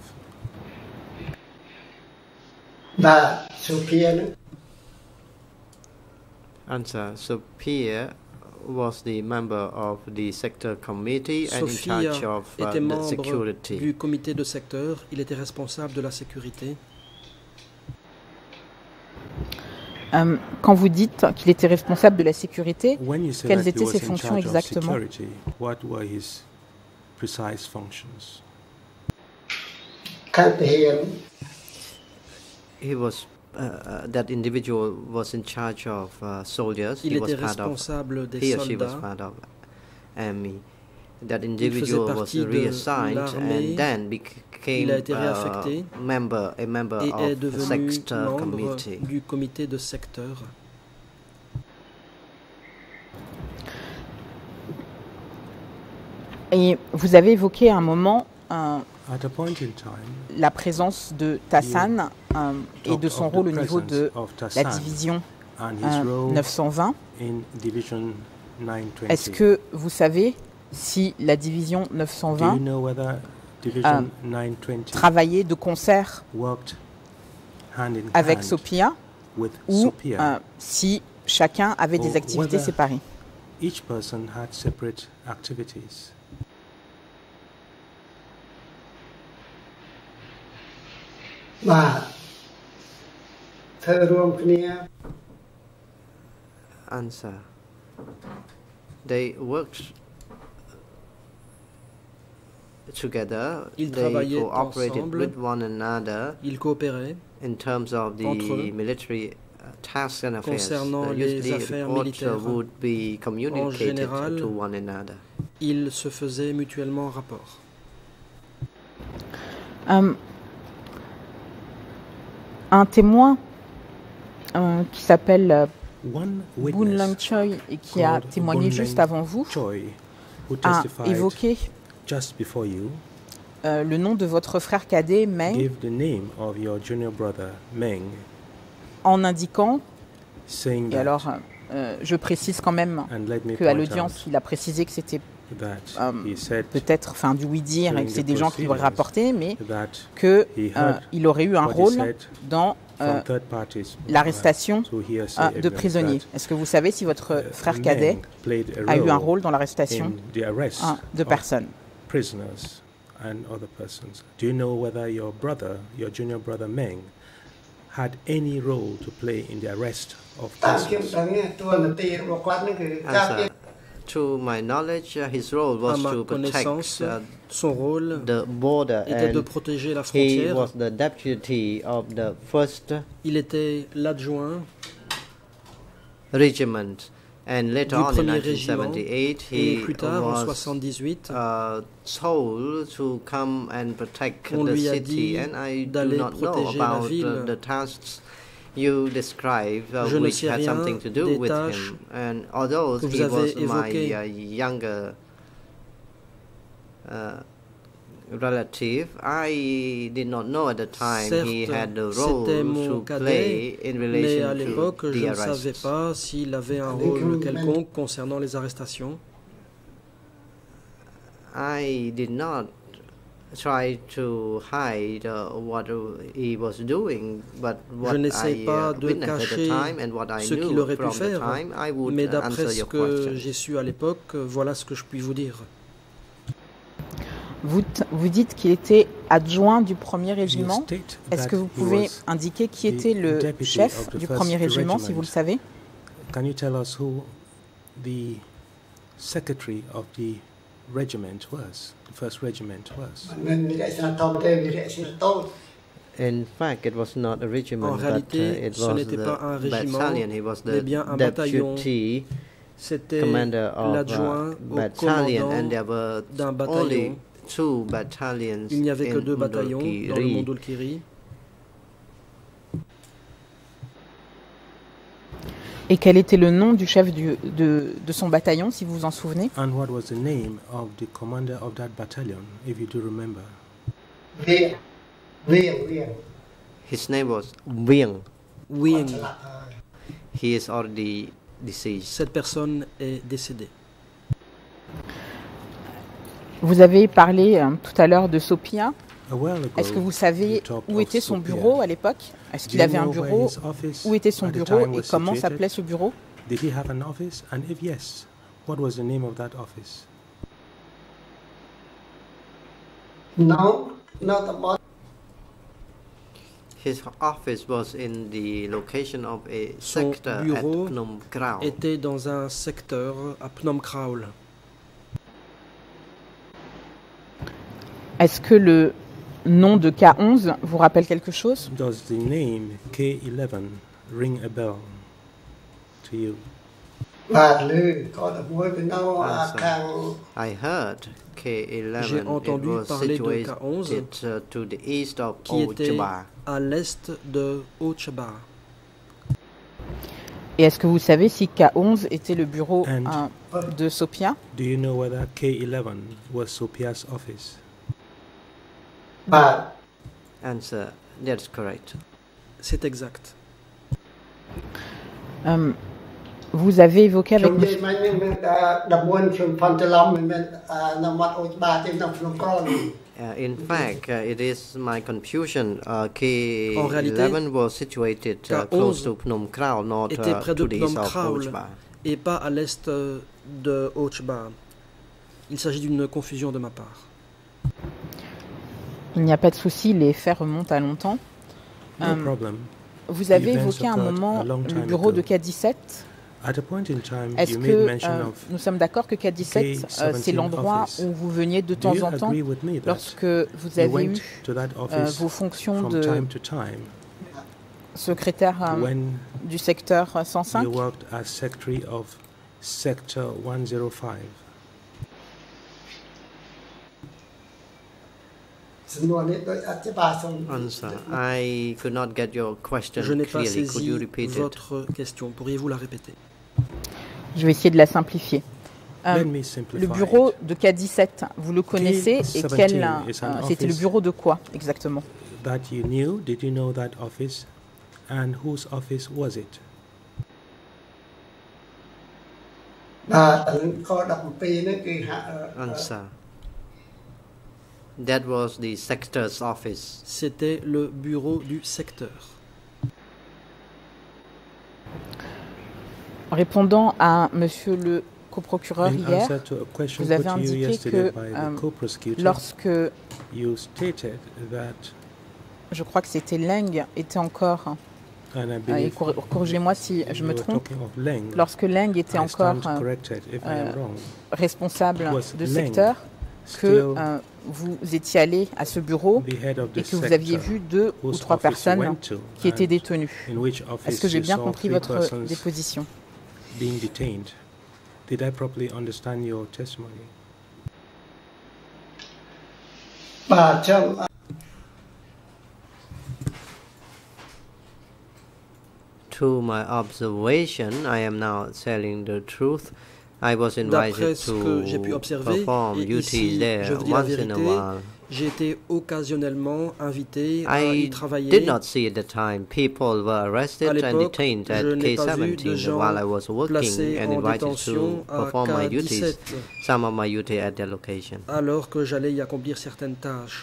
Answer. So Pierre was the member of the sector committee and in Sophia charge of uh, était the membre security. du comité de secteur. Il était responsable de la sécurité. Euh, quand vous dites qu'il était responsable de la sécurité, When you say quelles that he étaient was ses in fonctions charge of exactement? security, what were his precise functions? He was uh, uh, that individual was in charge of uh, soldiers. Il he was était part of responsable des he or she was soldats. part of army. That Il individual faisait was partie de reassigned l'armée. and then became Il a été uh, réaffecté member a member et est of the devenu sector membre committee. du comité de secteur. et vous avez évoqué à un moment euh, At a point in time, la présence de Tassan euh, et de talked son of the rôle au niveau presence de of la Tassan division and his euh, role neuf cent vingt. in Division nine twenty. Est-ce que vous savez si la division neuf cent Do you vingt know whether Division nine twenty travaillait de concert worked hand in avec hand Sopia with ou Sophia? euh, si chacun avait des Or activités whether séparées? Each person had separate activities. Answer. They worked together. Ils They travaillaient cooperated ensemble. with one another Ils coopéraient in terms of the entre eux. military uh, tasks and affairs. Concernant Uh, les usually affaires reports uh, militaires, would be communicated général, to one another. Ils se faisaient mutuellement rapport. Euh, un témoin euh, qui s'appelle euh, One Boon Lang witness Choi et qui a called témoigné Boon juste Lang avant vous Choi, who a testified évoqué just before you, euh, le nom de votre frère cadet Meng gave the name of your junior brother Meng, en indiquant, saying et that, alors euh, je précise quand même and let me qu'à point l'audience out il a précisé que c'était that euh, he said peut-être enfin du oui-dire et during que c'est the des gens qui l'auraient proceedings rapporté, mais that qu'il he heard aurait eu un what he rôle said dans euh, from third parties, l'arrestation uh, through hearsay euh, de evidence prisonniers. that, Est-ce que vous savez si votre uh, frère cadet Meng played a a eu un role rôle dans l'arrestation in the arrest euh, de of personnes? prisoners and other persons? Do you know whether your brother, your junior brother Meng, had any role to play in the arrest of persons? Answer. To my knowledge, uh, his role À was ma to protect connaissance, uh, son rôle the border, était de and protéger la he frontière. was the deputy of the first Il était l'adjoint regiment, and du later on in premier nineteen régiment seventy-eight et he plus tard en was soixante-dix-huit, uh, told to come and protect on the lui a city, dit and I do d'aller not know protéger la about ville. the, the tasks you described, uh, Je ne which sais had rien something to do des with tâches him. And although que vous he avez was my évoquées. uh, younger uh, relative, I did not know at the time he Certes, had the role c'était mon to cadet, play in mais relation à l'époque, to je the ne savais arrests. pas s'il avait un rôle quelconque concernant les arrestations. I did not try to hide uh, what he was doing, but what Je n'essaie I pas uh, de witnessed at the cacher time and what I ce qu'il knew aurait pu from the faire, time, I would mais uh, d'après answer ce your que question. j'ai su à l'époque, voilà ce que je puis vous dire. Vous, t- vous dites qu'il était adjoint du premier régiment. You state Est-ce that que vous he pouvez was indiquer qui the était le deputy chef of the du first premier régiment, si vous le regiment. savez? Can you tell us who the secretary of the regiment was, the first regiment was. In fact, it was not a regiment, En réalité, but uh, it ce was n'était pas un the régiment, battalion. He was mais the bien un bataillon. deputy C'était commander of l'adjoint uh, au battalion, and commandant there were d'un only bataillon. two battalions Il n'y avait que in deux bataillons dans le Mondulkiri. Mondulkiri. Et quel était le nom du chef du, de, de son bataillon, si vous vous en souvenez? And what was the name of the commander of that battalion, if you do remember? Viên, viên, viên. His name was Wing. Wing. He is already deceased. Cette personne est décédée. Vous avez parlé euh, tout à l'heure de Sopia. A while ago, Est-ce que vous savez you talked où of était son Sopia. bureau à l'époque? Est-ce Do qu'il you avait un know where bureau? his office Où était son at the bureau time et was comment situated? s'appelait ce bureau? Did he have an office? And if yes, what was the name of that office? No, no, the boss. His office was in the location of a Son sector at bureau Phnom Kraul. était dans un secteur à Phnom Kraul. Est-ce que le nom de K onze vous rappelle quelque chose? Does the name K eleven ring a bell to you? បាទលឺក៏តែមួយទៅនៅអាខាង I heard K eleven. J'ai It entendu was parler de K onze situated uh, to the east of qui était Ochaba. à l'est de Ochaba. Et est-ce que vous savez si K onze était le bureau And- euh, de Sopia? Do you know whether K eleven was Sopia's office? បាទ Answer, that's correct. C'est exact. Euh, vous avez évoqué ខ្ញុំ avec និយាយ monsieur... មិញនេះមានតែដបួនខ្ញុំផន់ច្រឡំមិនមែនអានៅមាត់អូចបាទេនៅក្នុងក្រន Uh, in fact, uh, it is my confusion. Uh, K En réalité, eleven was situated uh, K close onze to Phnom Kraul, not était uh, près to de the Phnom east of Kraul Ochba. et pas à l'est de Ochba. Il s'agit d'une confusion de ma part. Il n'y a pas de souci, les faits remontent à longtemps. No Euh, problem. vous avez events évoqué à un occurred moment a long le time bureau de ago. K dix-sept. At a point in time, Est-ce you que made mention euh, of nous sommes d'accord que K dix-sept, euh, c'est K l'endroit office. où vous veniez de Do temps you en temps agree with me that lorsque vous you avez went eu to that euh, office vos fonctions from de time to time secrétaire euh, when du secteur cent cinq? you worked as secretary of Sector one oh five? សំណួរនេះដោយអធិប្បាយសូម Answer, I could not get your question Je n'ai pas clearly. Could saisi you repeat it? votre question. Pourriez-vous la répéter? Je vais essayer de la simplifier. Euh, Let me simplify le bureau it. de K dix-sept, vous le connaissez et K quel, seventeen is an euh, c'était le office. bureau de quoi exactement? That you knew, did you know that office? And whose office was it? បាទខដប់bảyនេះគឺហាក់អឺ Answer. That was the sector's office. C'était le bureau du secteur. Répondant à monsieur le coprocureur In hier, answer to a question vous avez put to you indiqué yesterday que by euh, the co-prosecutor, lorsque, you stated that, je crois que c'était Leng, était encore, and I euh, et believe cor- corrigez-moi si je you me were trompe, talking of Leng. lorsque Leng était I encore stand euh, corrected if I am euh, wrong. responsable Was de Leng secteur, que still euh, vous étiez allé à ce bureau the head of et the que vous aviez sector vu deux ou whose trois office you personnes went to qui étaient and détenues? in which Est-ce office que j'ai you bien saw compris three votre persons déposition? being detained? Did I properly understand your testimony? បាទចាំ To my observation, I am now telling the truth. I was D'après invited ce que j'ai pu to observer, perform et duties ici, je there vous dis la once in a vérité, while. j'ai été occasionnellement invité à y I travailler. did not see at the time people were arrested À and l'époque, detained at je n'ai K pas vu de seventeen gens while I was working placés and en invited détention to à perform my K duties, dix-sept, some of my duties at their location. alors que j'allais y accomplir certaines tâches.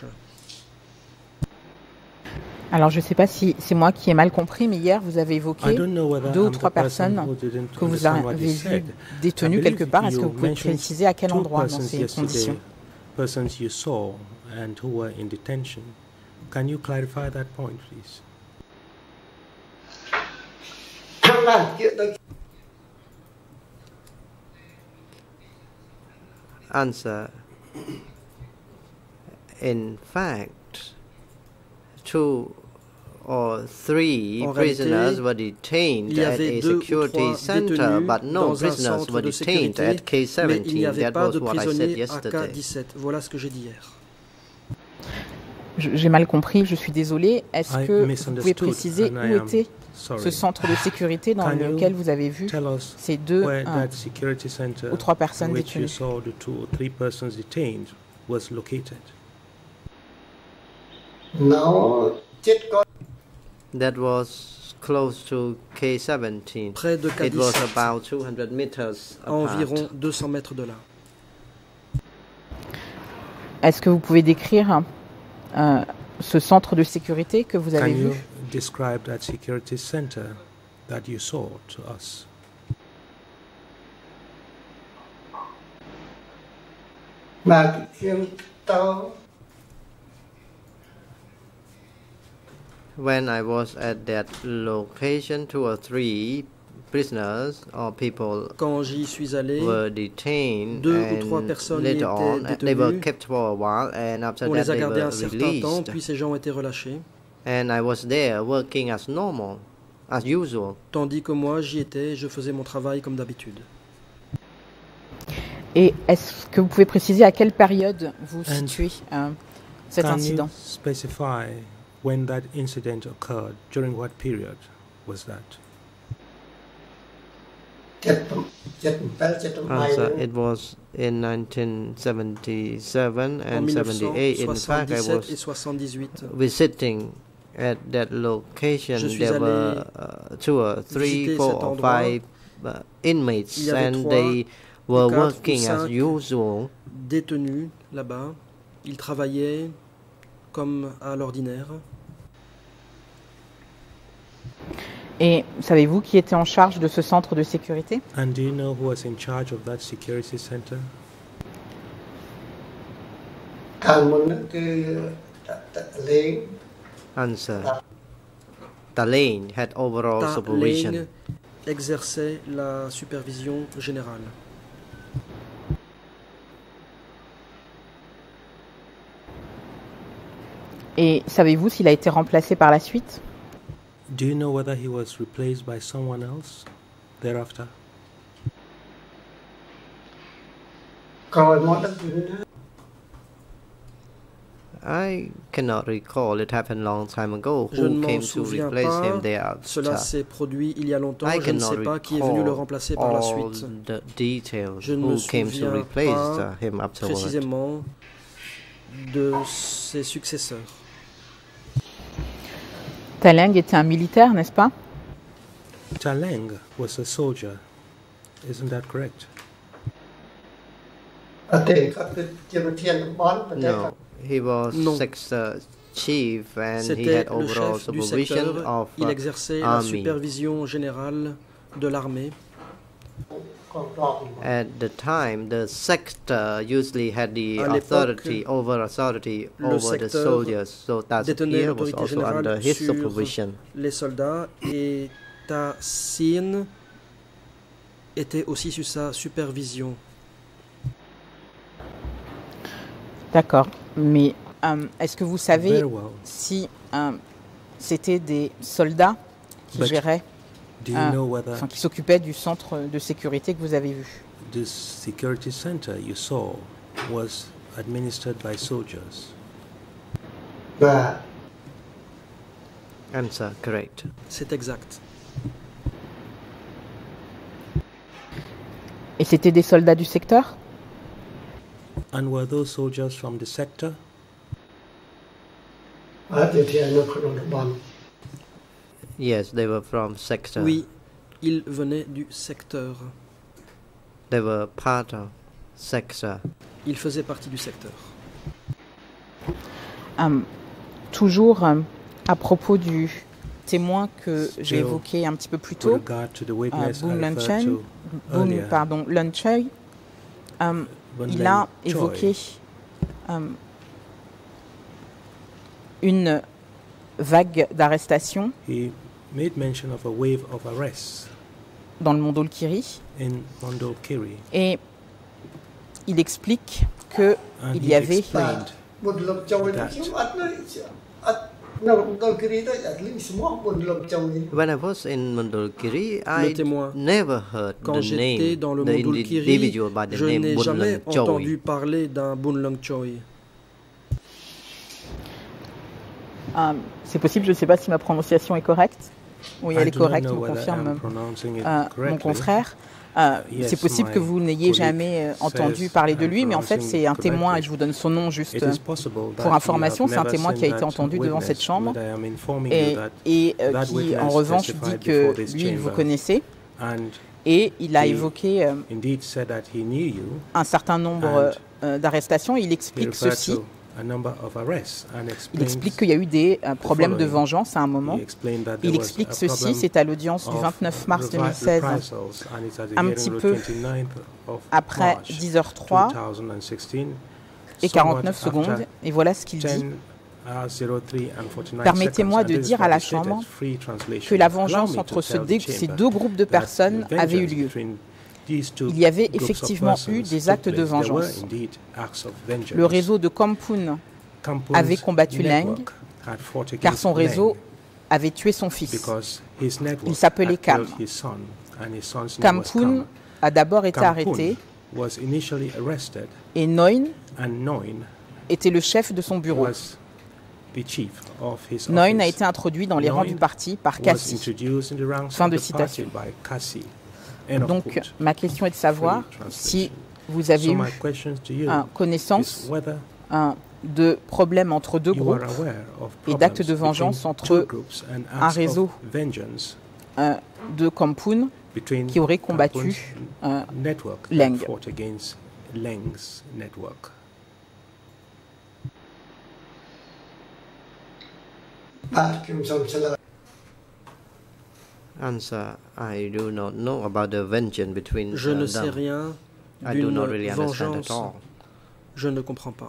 Alors je ne sais pas si c'est moi qui ai mal compris, mais hier vous avez I évoqué don't know whether deux ou I'm the trois person personnes who didn't que vous understand what avez you vues said. détenues I quelque believe part. Est-ce que you vous pouvez mentioned préciser à quel two endroit dans persons ces yesterday, conditions? persons you saw and who were in detention. Can you clarify that point, please? ខ្ញុំបានជឿដូច Answer. In fact, two or three En prisoners réalité, were detained il y at avait a deux ou security trois center, détenus but no dans un prisoners centre were de detained sécurité, at K mais il n'y seventeen. avait That pas was de what I said prisonniers à K yesterday. dix-sept. Voilà ce que j'ai dit hier. Je- J'ai mal compris, je suis désolée. Est-ce I que vous pouvez misunderstood préciser and I où am était sorry. ce centre de sécurité dans Can you lequel vous avez vu Tell us ces deux where un, that security center ou trois personnes in which you détenues? saw the two or three persons detained was located? nó chết con That was close to K seventeen. Près de K It was dix-sept, about two hundred meters à apart. environ deux cents mètres de là. Est-ce que vous pouvez décrire euh, ce centre de sécurité que vous avez Can you vu? describe that security center that you saw to us? mà khi tao When I was at that location, two or three prisoners or people Quand j'y suis allé, were detained, deux ou trois and personnes y later on étaient they were détenues. kept for a while, and after on that les a they gardés were un certain temps, released. puis ces gens ont été relâchés. And I was there working as normal, as usual. Tandis que moi, j'y étais, je faisais mon travail comme d'habitude. Et est-ce que vous pouvez préciser à quelle période vous And situez euh, cet Can incident? you specify when that incident occurred? During what period was that? ចិត្តចិត្ត7ចិត្ត8 Answer. It was in nineteen seventy-seven En and seventy-eight. In fact, I soixante-dix-sept et was soixante-dix-huit, visiting at that location. Je suis There allé were uh, two or three, visiter four cet or endroit. five uh, inmates, Il y avait and trois they were quatre ou working as cinq usual. détenus là-bas. Ils travaillaient comme à l'ordinaire. Et savez-vous qui était en charge de ce centre de sécurité? And do you know who was in charge of that security center? ខាងមុនហ្នឹងគឺលេង Answer. Talane had overall Ta supervision. Leng exerçait la supervision générale. Et savez-vous s'il a été remplacé par la suite? Do you know whether he was replaced by someone else thereafter? ក្រោយមកដល់គឺណា I cannot recall. It happened a long time ago. Je Who ne m'en came to souviens replace him pas. thereafter? Cela s'est produit il y a longtemps. I Je ne cannot sais pas qui est venu le recall remplacer par la all suite. the details. Je ne me Who came to souviens replace pas uh, him afterwards? précisément de ses successeurs. Taleng était un militaire, n'est-ce pas? Taleng was a soldier. Isn't that correct? អត់ទេគាត់គឺជាប្រធានតំបន់ប៉ុន្តែ No, he was Non. sector chief and he C'était had le overall chef du supervision secteur. of Il uh, exerçait la army. supervision générale de l'armée. គាត់ប្រកប At the time, the sector usually had the À l'époque, authority over authority le over the secteur soldiers. So Tazkir détenait was l'autorité also générale under his sur supervision. les soldats et Ta Sin était aussi sous sa supervision. D'accord. Mais euh, est-ce que vous savez Very well. si euh, c'était des soldats qui But géraient, Do you Ah. know whether enfin qui s'occupaient du centre de sécurité que vous avez vu? this security center you saw was administered by soldiers? បាទ Answer correct. C'est exact. Et c'était des soldats du secteur? And were those soldiers from the sector? អត់ទេនៅក្នុងតំបន់ Yes, they were from sector. Oui, ils venaient du secteur. They were part of sector. Ils faisaient partie du secteur. Euh, toujours euh, à propos du témoin que j'ai Still, évoqué un petit peu plus With tôt, regard to the euh, witness I Boon Lun referred Chen, to Boon, earlier, pardon, Lun Choi, euh, Boon il Lun a Choi, évoqué euh, une vague d'arrestations he made mention of a wave of arrests dans le Mondolkiri in Mondulkiri. et il explique qu'il y avait explained បុនលំចូលនេះខ្ញុំអត់នៅអត់នៅមណ្ឌលគិរីទេអត់លឺស្មោះបុនលំចូលនេះ When I was in Mandalkiri, Le I témoin. never heard Quand the name, j'étais dans le the Mandalkiri, individual by the je name n'ai jamais Bunlang Choi. entendu parler d'un Bunlang Choi. Euh, c'est possible, je ne sais pas si ma prononciation est correcte. Oui, I elle est do not correcte, know me whether confirme I'm pronouncing it euh, mon correctly. confrère. Euh, Yes, c'est possible que my vous n'ayez colleague jamais euh, entendu says parler de I'm lui, mais en fait pronouncing c'est un it témoin, et correctly. je vous donne son nom juste It euh, is possible that pour you information, have c'est un never témoin seen qui a été that entendu devant witness, cette chambre but I am informing et, you that et euh, that qui witness en revanche dit testified que before this lui il vous chamber. connaissait And et il a he évoqué euh, indeed said that he knew you. un certain nombre euh, d'arrestations. Il He explique referred ceci. to a number of arrests and Il explains explique qu'il y a eu des euh, problèmes de following. vengeance à un moment. He explained that there Il was explique a ceci, problem c'est à l'audience du of vingt-neuf mars deux revi- mille seize, reprisals, and it's at the un hearing petit on the peu twenty-ninth of après March dix heures trois two thousand sixteen, et somewhat quarante-neuf after secondes. Et voilà ce qu'il dit. ten hours oh three and forty-nine Permettez-moi seconds, de and this is dire à what la he stated, Chambre free translation. que la Allow vengeance me to entre ce tell dé- the ces chamber deux groupes de that personnes the avait eu vengeance lieu. between these two Il y avait groups of effectivement eu persons des took actes de place. There were vengeance. indeed acts of vengeance. Le réseau de Kampoun Kampun's avait combattu Leng network had fought car against son réseau Leng avait tué son fils. because his network Il s'appelait had Kam. killed his son, and his son's name was Kampoun Kam. a d'abord été Kampoun arrêté was initially arrested, et Noin and Noin était le chef de son bureau. was the chief of his Noin a office. été introduit dans les rangs Noin du parti par was Kassi. introduced in the ranks Fin of de the party citation. by Kassi. End of Donc quote. ma question est de savoir Free si translation. vous avez So eu my question to you un connaissance is whether un, de problèmes entre deux you groupes are aware of et d'actes de problems vengeance between entre two groups and un acts réseau of vengeance euh, de Kampoun between qui aurait combattu Kampun's euh, network that Leng. fought against Leng's network. Answer: I do not know about the vengeance between Je uh, ne sais them. rien I do d'une not really understand vengeance. at all. Je ne comprends pas.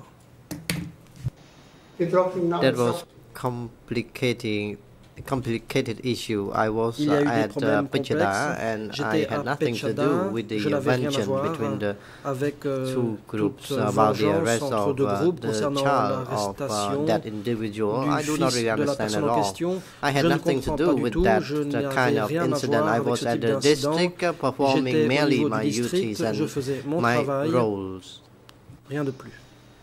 That was complicating, complicated issue. I was Il y a uh, eu des at uh, problèmes Pechada complexes. and I J'étais had à nothing to Pechada, do with the je n'avais rien à vengeance voir between the avec euh, two groups toute about the vengeance arrest entre of deux uh, groupes the concernant child of uh, l'arrestation that individual. du I do not fils really de la understand personne at en all. question. I had Je ne nothing to comprends do pas du with tout, that je uh, n'avais kind of rien à incident. voir I avec was ce at type the d'incident. district uh, performing J'étais au merely niveau du my district, duties je and faisais mon my travail, roles. rien de plus.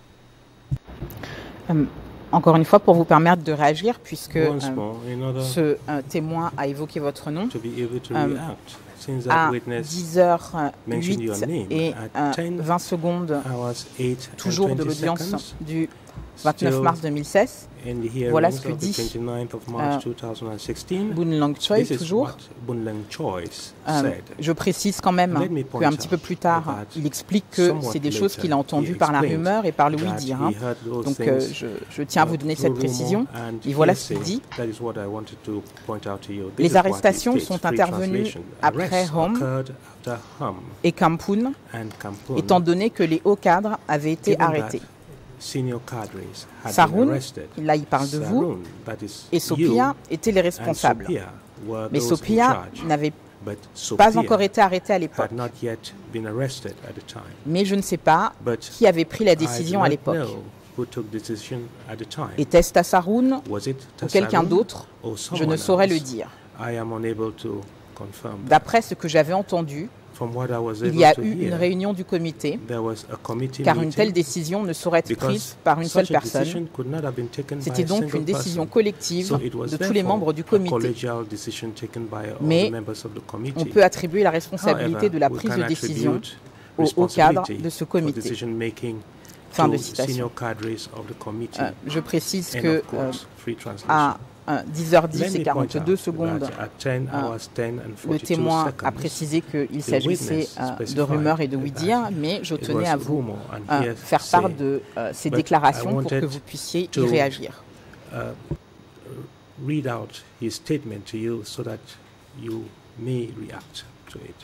Euh, encore une fois, pour vous permettre de réagir, puisque euh, Once more, in order ce euh, témoin a évoqué votre nom, to be able to euh, react, since à that witness dix heures mentioned huit your name et at euh, ten vingt secondes, hours eight and toujours de twenty l'audience seconds, du vingt-neuf still mars deux mille seize, in the hearings voilà ce que of the dit twenty-ninth of euh, March two thousand sixteen, Bunlang Choi, this is toujours. what Bunlang Choi Euh, said. je précise quand même Let me point qu'un petit peu out plus tard, that il explique que somewhat c'est des choses later, qu'il a entendues he par la explained rumeur et par le that oui-dire. he hein. heard those Donc euh, things, je, je tiens à vous donner uh, cette through précision. rumor and Et voilà ce hearsay. qu'il dit. That is what I wanted to point out to you. This is Les what he arrestations states, sont free intervenues translation. après Arrests Hom occurred after Hom et Kampoun, and Kampoun, étant donné que les hauts cadres avaient été given that arrêtés. senior cadres had been Saroun, arrested. là il parle de vous, Saroun, that is et you, Sophia étaient les and responsables. Sophia were Mais those in Sophia charge. n'avait But pas Sophia encore été arrêtée à l'époque. had not yet been arrested at the time. Mais je ne sais pas But qui avait pris la I do décision à not l'époque. know who took decision at the time. Était-ce Tassaroun Was it ou quelqu'un Tassaroun d'autre? or Je ne someone saurais le else? dire. I am unable to confirm that. D'après ce que j'avais entendu, From what I was il able y a to eu une hear, réunion du comité, there was a committee car une meeting telle décision ne saurait être because prise par une seule such a decision personne. could not have been taken by C'était a donc single une décision person. collective So it was de tous les therefore membres du a comité. collegial decision taken by all Mais the members of the committee. on peut attribuer la responsabilité However, de la we prise can de décision attribute au haut cadre responsibility de ce for comité. decision making Fin de to citation. senior cadres of the committee. Euh, je précise And que of course, free translation. à euh, dix heures dix Let et me point quarante-deux out secondes, that at ten euh, hours ten and le forty-two témoin seconds, a précisé qu'il the s'agissait witness euh, de specified rumeurs et de that oui-dire, mais je it tenais was à vous rumor and euh, hearsay. faire part de euh, ces But déclarations I pour que wanted vous puissiez y to, réagir. uh, read out his statement to you so that you may react to it.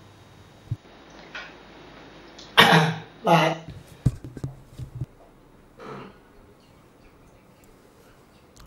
បាទ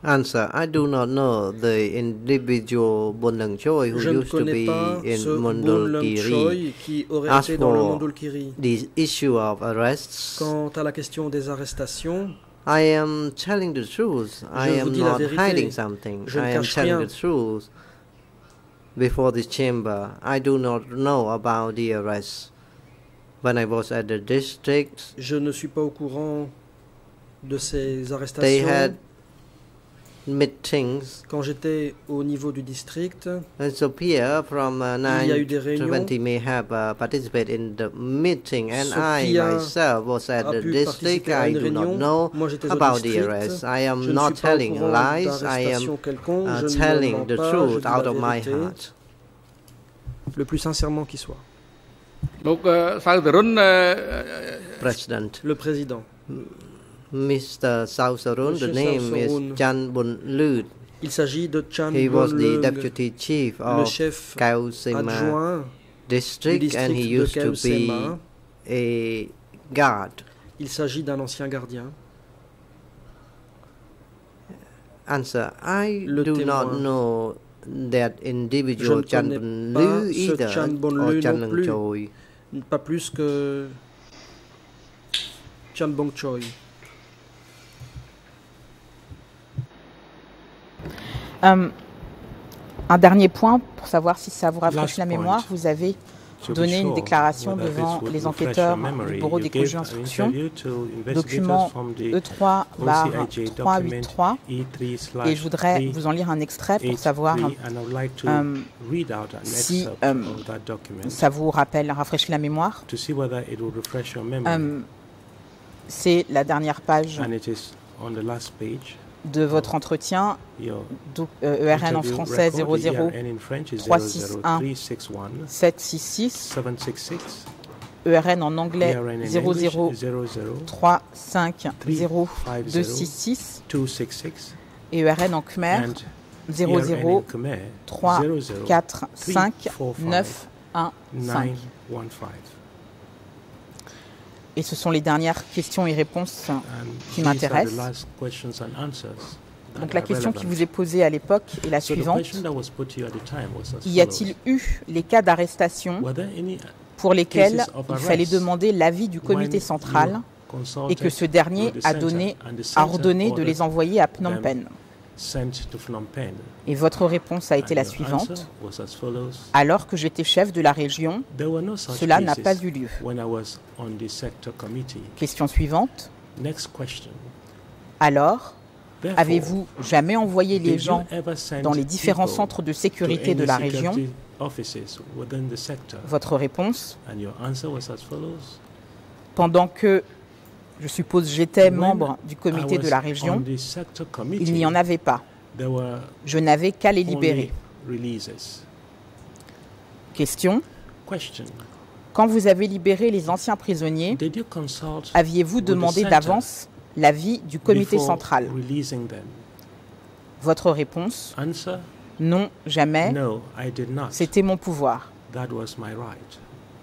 Answer: I do not know the individual Bun Lung Choi who Je ne used to connais be pas in ce Bun Lung Mondulkiri. Choi qui aurait As été dans le for Mondulkiri. the issue of arrests, Quant à la question des arrestations, I am telling the truth. I je vous am dis la not vérité. hiding something. Je ne I am cache telling rien. the truth before this chamber. I do not know about the arrests. When I was at the district, Je ne suis pas au courant de ces they arrestations. had meetings. Quand j'étais au niveau du district, And so Pierre from uh, il y a eu des nine réunions. twenty may have uh, participated in the meeting, and I Sophia myself was at a the pu district. participer à I une do not réunion. know Moi, j'étais au about the district. arrest. I Je am ne not suis pas au telling courant lies. I am d'arrestation quelconque. uh, Je ne telling mens the pas, je truth dis la out of my vérité, heart. le plus sincèrement qui soit. លោកអឺសៅតរុនអឺ President, Le président, Mister Sao Sarun, the Monsieur name Sao is Sarun. Chan Bun Lut. il s'agit de Chan He was the Bon-leung, deputy chief le of chef Khao Sima adjoint du district, and he district de used to be Khao-Sema. a guard. Il s'agit d'un ancien gardien. Answer: I Le do témoin. not know that Je individual ne Chan connais Bun pas Lu ce either, Chan or Bon-leung Chan non Lung plus. Choi. Pas plus que Chan Bong-choi. Euh, un dernier point pour savoir si ça vous rafraîchit Last la mémoire. point. Vous avez To be donné une sure déclaration whether devant this would les refresh enquêteurs your memory, du bureau you des gave causes an d'instruction, interview to document investigators from the E trois O barre C I J trois cent document quatre-vingt-treize E three slash et je voudrais vous en lire un extrait pour savoir eighty-three, and I would like to euh, read out an si excerpt euh, of that document ça vous rappelle, rafraîchit la mémoire. to see whether it will refresh your memory. Euh, C'est la dernière page And it is on the last page. de votre entretien, Your do- euh, E R N en interview français record, zéro the zéro E R N in French is trois zero six zero un three six one sept six six, seven six six, E R N en anglais E R N in zéro English zéro zero zero trois cinq three zéro five deux zero six six two six six, et E R N en khmer and zéro E R N in zéro Khmer trois zero zero quatre three cinq four five neuf un cinq. nine one five. Et ce sont les dernières questions et réponses And qui these are the m'intéressent. last questions and answers that Donc la are question qui relevant. vous est posée à l'époque est la So the suivante. question that was put to you at the time was as Y a-t-il follows. eu les cas d'arrestation Were there any pour lesquels cases of il fallait arrest demander l'avis du comité when central you consulted et que ce dernier with the a, center donné, and the a center ordonné de ordered les envoyer à Phnom them Penh? sent to Phnom Penh? Et votre réponse a été And la your suivante. answer was as follows. Alors que j'étais chef de la région, There were no such cela n'a cases pas eu lieu. when I was on the sector committee. Question suivante. Next question. Alors, Therefore, avez-vous jamais envoyé les did you gens ever send dans les différents people centres de to sécurité de any la région? security offices within the sector? Votre réponse. And your answer was as follows. Pendant que, je suppose, j'étais When membre du I comité de was la on région, the sector il committee, n'y en avait pas. there were Je n'avais qu'à les only libérer. releases. Question. Question. Quand vous avez libéré les anciens prisonniers, Did you consult aviez-vous with the demandé center d'avance l'avis du comité before central? releasing them? Votre réponse. Answer. Non, jamais. No, I did not. C'était mon pouvoir. That was my right.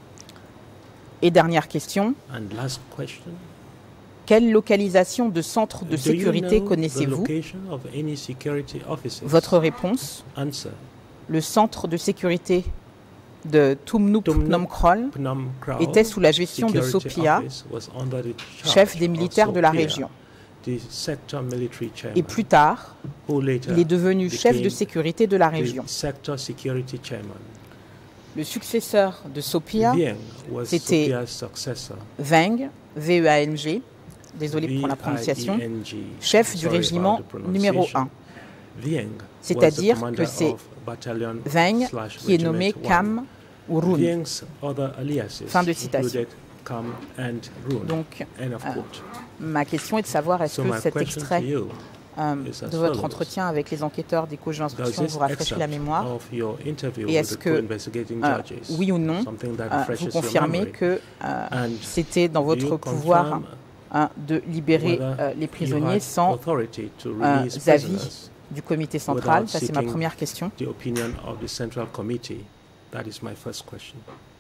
Et dernière question. And last question. Quelle localisation de centre de Do you sécurité know the connaissez-vous? location of any security offices? Votre réponse. Answer. Le centre de sécurité de Tumnup Tumnup Phnom Kron Phnom Kron était sous la gestion de Security Sophia, Office was under the charge chef des of militaires de la Sophia, région. the sector military chairman, Et plus tard, who later il est devenu chef de became sécurité de la the région. sector security chairman. Le successeur de Sophia, Vieng was c'était Sophia's successor. Veng, V E A N G, désolé pour la prononciation, V I E N G, chef du sorry régiment about the numéro pronunciation. un. Vieng C'est-à-dire was the que commander c'est of battalion Veng slash qui est nommé regiment one. Cam ou Run. Vieng's other aliases Fin de citation. included Cam and Run. Donc, End of euh, quote. ma question est de savoir est-ce So que my cet question extrait to you euh, is as de votre follows. entretien avec les enquêteurs des causes Does d'instruction this vous rafraîchit la excerpt mémoire? of your interview Et with est-ce the que, co-investigating euh, judges, oui ou non, something that euh, refreshes vous your confirmez memory? que euh, And c'était dans do votre you pouvoir confirm hein, de libérer whether euh, les you prisonniers had sans authority to euh, release avis prisoners du comité central? without Ça, c'est ma seeking première question. the opinion of the Central Committee? That is my first question.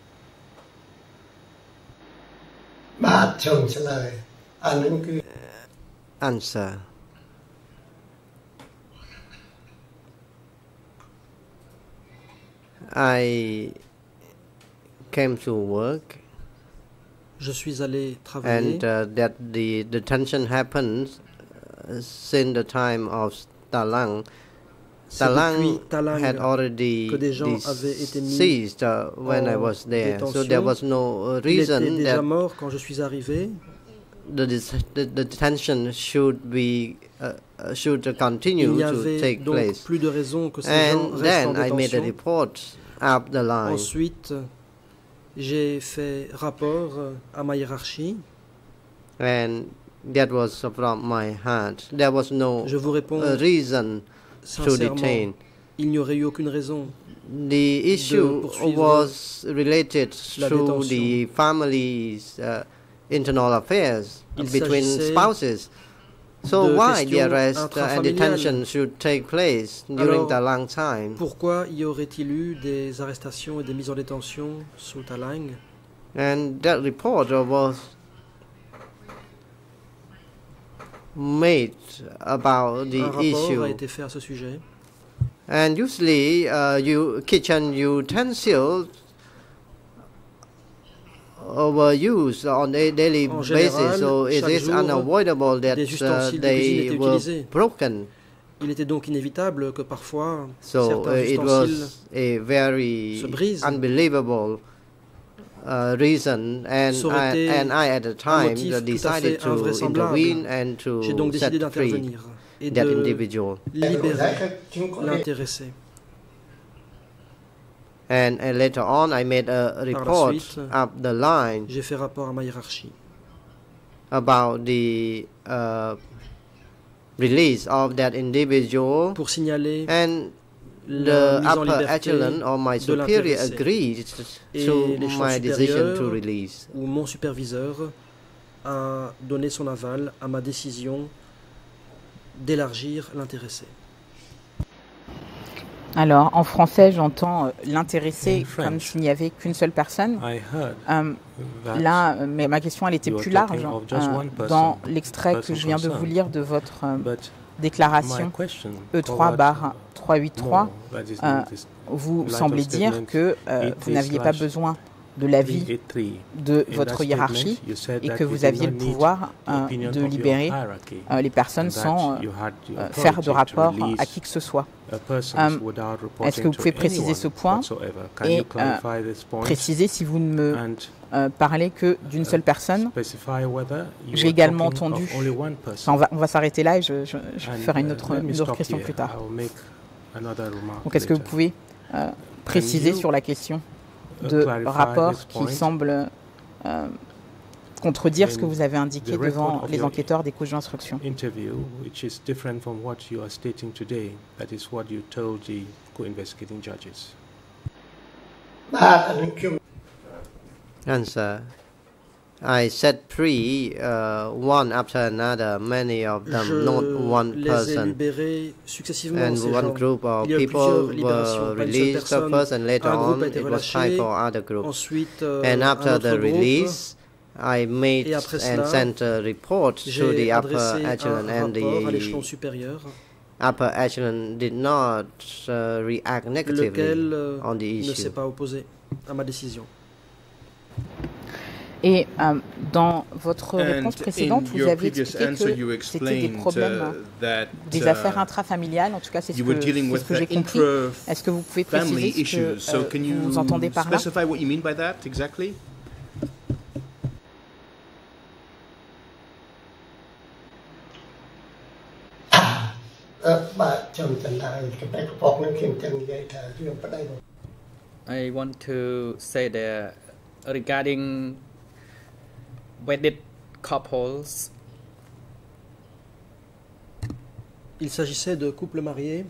បាទជើងឆ្លើយអានឹងគឺ Answer. I came to work. Je suis allé travailler. And uh, that the detention happened uh, since the time of Talang. Talang, Talang had already deceased uh, when I was there, détention. So there was no uh, reason Il était déjà that mort quand je suis arrivé. The, the, the detention should be uh, uh, should continue to take donc place. Plus de raison que ces and gens then restent en I made a détention. report up the line. Ensuite, j'ai fait rapport à ma hiérarchie. And that was from my heart. There was no Je vous réponds uh, reason to detain. Il n'y aurait eu aucune raison. The issue was related to the family's uh, internal affairs Il between spouses. So why the arrest and detention should take place during Alors, the long time? Pourquoi y aurait-il eu des arrestations et des mises en détention sous Talang? And that report was made about the Un rapport issue. a été fait à ce sujet. And usually, uh, you kitchen utensils were used on a daily En basis, général, so it chaque is jour, unavoidable that des uh, ustensiles de cuisine they étaient were utilisés. broken. Il était donc inévitable que parfois So certains uh, it ustensiles was a very se brisent. unbelievable uh, reason, and Ça aurait I, été and I at the un time motif tout à decided fait to invraisemblable. intervene and to J'ai donc set décidé free d'intervenir et that de individual. libérer l'intéressé. And, and later on, I made a Par la report suite, up the line j'ai fait rapport à ma hiérarchie about the uh, release of that individual, pour signaler and la the mise en upper liberté echelon or my de superior l'intéressé. agreed Et to l'échelon my decision to supérieur release. ou mon superviseur a donné son aval à ma décision d'élargir l'intéressé. Alors, en français, j'entends euh, l'intéressé comme s'il n'y avait qu'une seule personne. Euh, là, euh, mais ma question, elle était plus large. Euh, dans l'extrait que je viens de vous lire de votre euh, déclaration E trois barre trois cent quatre-vingt-treize, euh, vous semblez dire que euh, vous n'aviez pas besoin de l'avis de votre hiérarchie et que vous aviez le pouvoir euh, de libérer euh, les personnes sans euh, euh, faire de rapport à qui que ce soit. Euh, Est-ce que vous pouvez préciser ce point et euh, préciser si vous ne me euh, parlez que d'une seule personne? J'ai également entendu, enfin, on va, on va s'arrêter là et je, je, je ferai une autre, une autre question plus tard. Donc est-ce que vous pouvez euh, préciser sur la question de rapport qui semble euh, contredire ce que vous avez indiqué devant les enquêteurs des couches d'instruction? Answer. I set free uh, one after another, many of them, Je not one les ai person. libérés successivement, And ces one gens. group of Il y a eu people plusieurs libérations, were pas une seule released personne. first, and later Un groupe on a été it was time relâché. for other groups. Ensuite, euh, and un after autre the groupe. release, I made Et après and cela, sent a report to the j'ai upper adressé echelon, un and rapport à the l'échelon supérieur, upper echelon did not uh, react negatively lequel euh, on the ne s'est issue. pas opposé à ma décision. Et euh, dans votre réponse And précédente, in vous your aviez previous expliqué answer, you que c'était des explained problèmes, uh, that des uh, affaires intrafamiliales, en tout cas c'est ce you were que, dealing c'est ce with que j'ai the compris. Est-ce que vous pouvez family préciser ce que issues. So euh, can you vous entendez par là? specify what you mean by that exactly? I want to say that regarding wedded couples, Il s'agissait de couples mariés.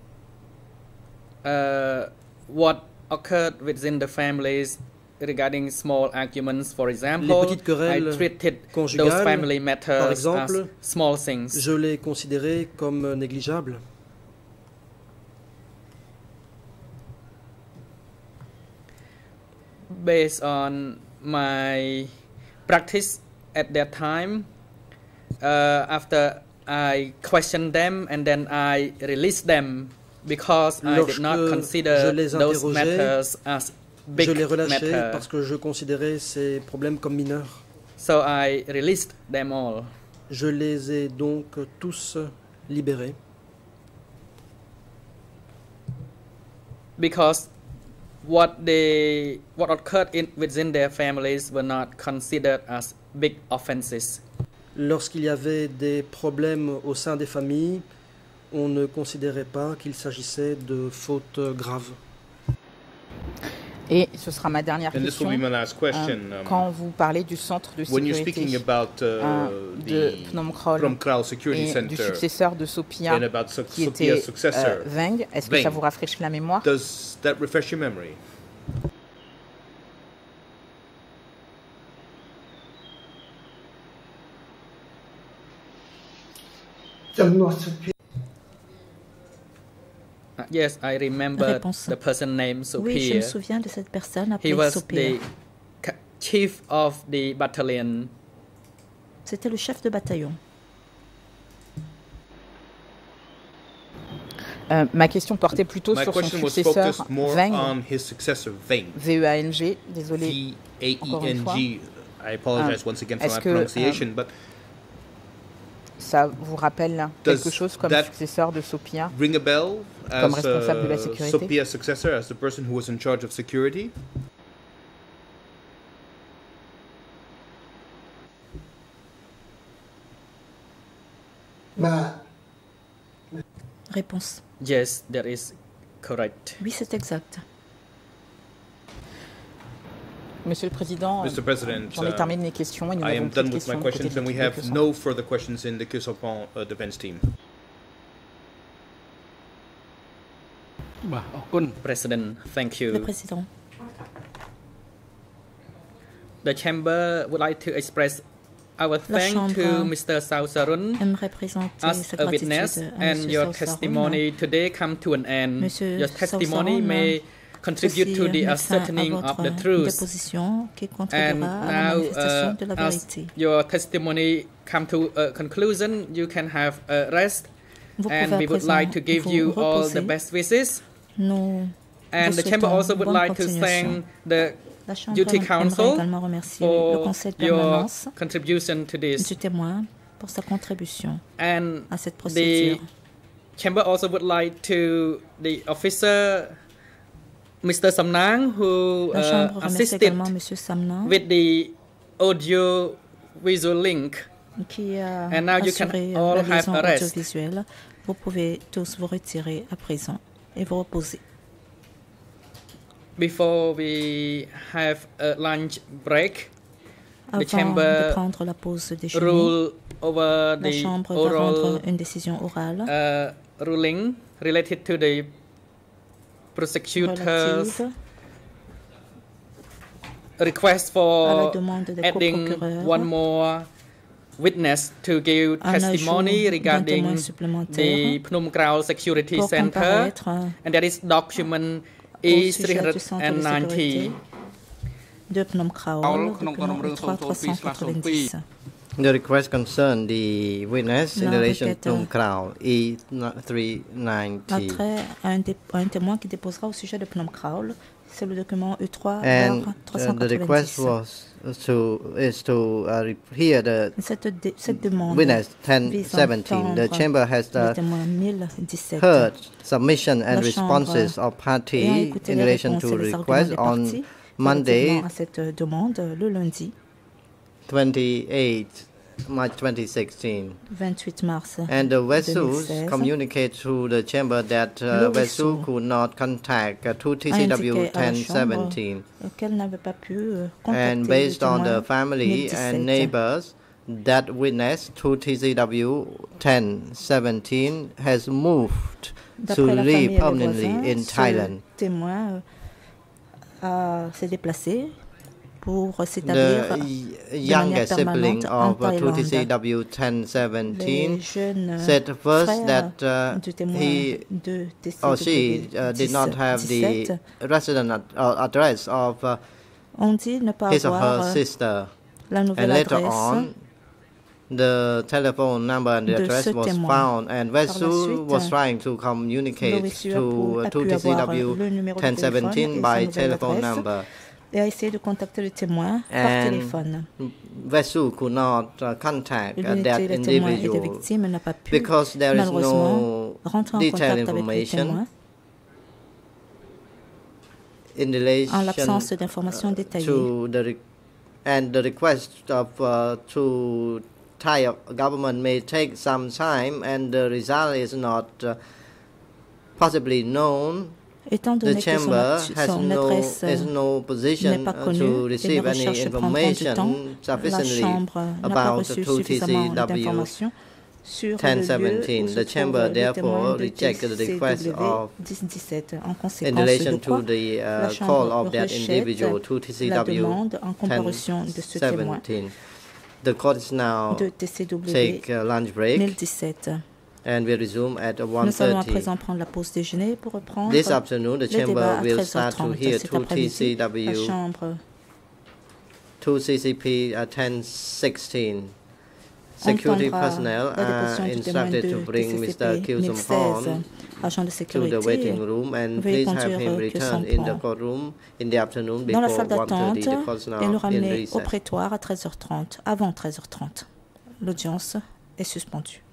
uh, what occurred within the families regarding small arguments, for example, Les petites I querelles treated those conjugales, family par matters exemple, as small things. je les considérais comme négligeables. Based on my practice at that time, uh, after I questioned them and then I released them because I did not consider those matters as big je les relâchais matter. parce que je considérais ces problèmes comme mineurs. So I released them all. Je les ai donc tous libérés. Because what they what occurred in, within their families were not considered as big offenses. Lorsqu'il y avait des problèmes au sein des familles, on ne considérait pas qu'il s'agissait de fautes graves. Et ce sera ma dernière And question. This will be my last question. Euh, quand vous parlez du centre de When you're sécurité speaking about, uh, euh, de the Phnom Kraul Phnom Kraul Security et Center du successeur de Sopia, and about Su- qui Sopia's était successor, euh, Veng, est-ce que Veng, ça vous rafraîchit la mémoire? Does that refresh your memory? Uh, yes, I remember Réponse. the person named Sopia. Oui, je me souviens de cette personne He appelée was Sopia. the ca- chief of the battalion. C'était le chef de bataillon. Euh, ma question portait plutôt My sur son question was successeur focused more Veng, on his successor, Veng. V E A N G, désolé V A encore E une N fois. G. I apologize Euh, once again for est-ce my que, pronunciation, euh, but ça vous rappelle Does quelque chose comme that successeur de Sopia? ring a bell Comme as responsable de la uh, sécurité? Sopia's successor, as the person who was in charge of security? Réponse. Yes, that is correct. Oui, c'est exact. Monsieur le Président, Mister President, j'en ai uh, terminé mes questions et nous I n'avons am plus done de with my questions du côté questions, de and we l'équipe have de Kyosan. no further questions in the Kyosan uh, defense team. បាទអរគុណ President, thank you. Le président. The chamber would like to express our La thanks to Chambre Mister Sao Sarun aimerait présenter as sa a witness, gratitude à and Monsieur your Sao Sarun. testimony today come to an end. Monsieur Your testimony Sao Sarun, may contribute Ceci to the met fin à ascertaining of votre the truth. déposition qui And contribuera à la now, manifestation uh, de la as vérité. your testimony come to a conclusion, you can have a rest, Vous and pouvez we à would présent like to give vous you all the reposer. best wishes. Nous And vous the chamber souhaitons also would bonne like to thank continuation. the La Chambre Duty aimerait Council également remercier le for Conseil de your permanence contribution to this. du témoin pour sa contribution And à cette the procédure. chamber also would like to the officer, Mister Samnang, who La uh, Chambre remercie assisted également Monsieur Samnang with the audio visual link. qui a And now you can assuré all la have liaison a rest. audiovisuelle. Vous pouvez tous vous retirer à présent et vous reposer. Before we have a lunch break, the Avant de chamber prendre la pause déjeuner, rule over la the Chambre va oral rendre une décision orale uh, ruling related to the prosecutor's relative request à la for demande des adding coprocureurs one more witness to give un ajout testimony d'un regarding témoin the supplémentaire Phnom Kraul Security pour Center, comparaître and that is document au E sujet du centre de three ninety. sécurité de Phnom Kraul, document trois cent quatre-vingt-dix. The request concerned the witness in La relation requête, to Kraul E three ninety. Attrait à un, dé- à un témoin qui déposera au sujet de Phnom Kraul, c'est le document E trois And trois uh, cent the request quatre-vingt-dix. was to is to uh, re- hear the Cette, dé- cette demande witness ten vise à seventeen. The entendre chamber has le uh, témoin mille dix-sept. heard submission and La Chambre responses of et a party écouté in les relation réponses to et les arguments request des on parties Monday, relativement à cette demande le lundi twenty-eighth March twenty sixteen. vingt-huit mars And the vessels deux mille seize. communicate to the chamber that uh, Le vessel vaisseau could not contact uh, two T a C indiqué W à la ten Chambre seventeen. qu'elle n'avait pas pu euh, And contacter based le on témoin the family mille dix-sept. and neighbors, that witness two T C W ten seventeen has moved to D'après la famille live et les permanently voisins, in ce Thailand. témoin euh, a- s'est déplacé pour s'établir The de y- manière youngest sibling permanente en of uh, two T C Thaïlande. W ten seventeen Les jeunes said first frères that uh, du témoin he de T C or W she uh, did not have the dix-sept resident ad- uh, address of uh, on dit ne pas his or avoir her euh, sister. la And nouvelle later adresse on, the telephone number and the de address ce was témoin. found, and Par la Vesu suite, was trying to communicate Mauricio to a uh, pu to T C avoir W le numéro de ten téléphone seventeen et sa by nouvelle telephone adresse number. et a essayé de contacter le témoin par And téléphone. Vesu could not uh, contact uh, L'unité that des témoins et des individual victimes n'a pas pu because there is malheureusement no rentrer en detailed contact avec le information témoin in relation en l'absence d'informations détaillées. to the re- and the request of uh, to Thai government may take some time, and the result is not uh, possibly known. Étant The donné que son, chamber actu- has son no adresse is no n'est position pas uh, connue to et les receive any recherches prendront du temps, information la sufficiently Chambre n'a pas about reçu the two T C suffisamment W d'informations sur ten le lieu seventeen. où se The trouve chamber le therefore témoin de rejected the T C request W of dix dix-sept. En in conséquence relation de quoi, to the la uh, Chambre call of that rejette individual to T C la W demande en comparution de ce témoin seventeen. The court is now de T C W take a lunch break, mille dix-sept. and we resume at one Nous allons à thirty. présent prendre la pause déjeuner pour reprendre This afternoon, the les chamber débats à will treize heures start to trente. hear Cet two T C après-midi, la W, Chambre two C C P uh, ten sixteen. Security entendra personnel la are déposition du témoin instructed de to bring T C C Mister P Kyusum mille seize, Porn agent de to sécurité. the waiting room, and Veuillez please have conduire him Kyusum return in the Porn courtroom in the afternoon dans la before salle d'attente one thirty. The court is et le now in ramener au recess. prétoire à treize heures trente, avant treize heures trente. L'audience est suspendue.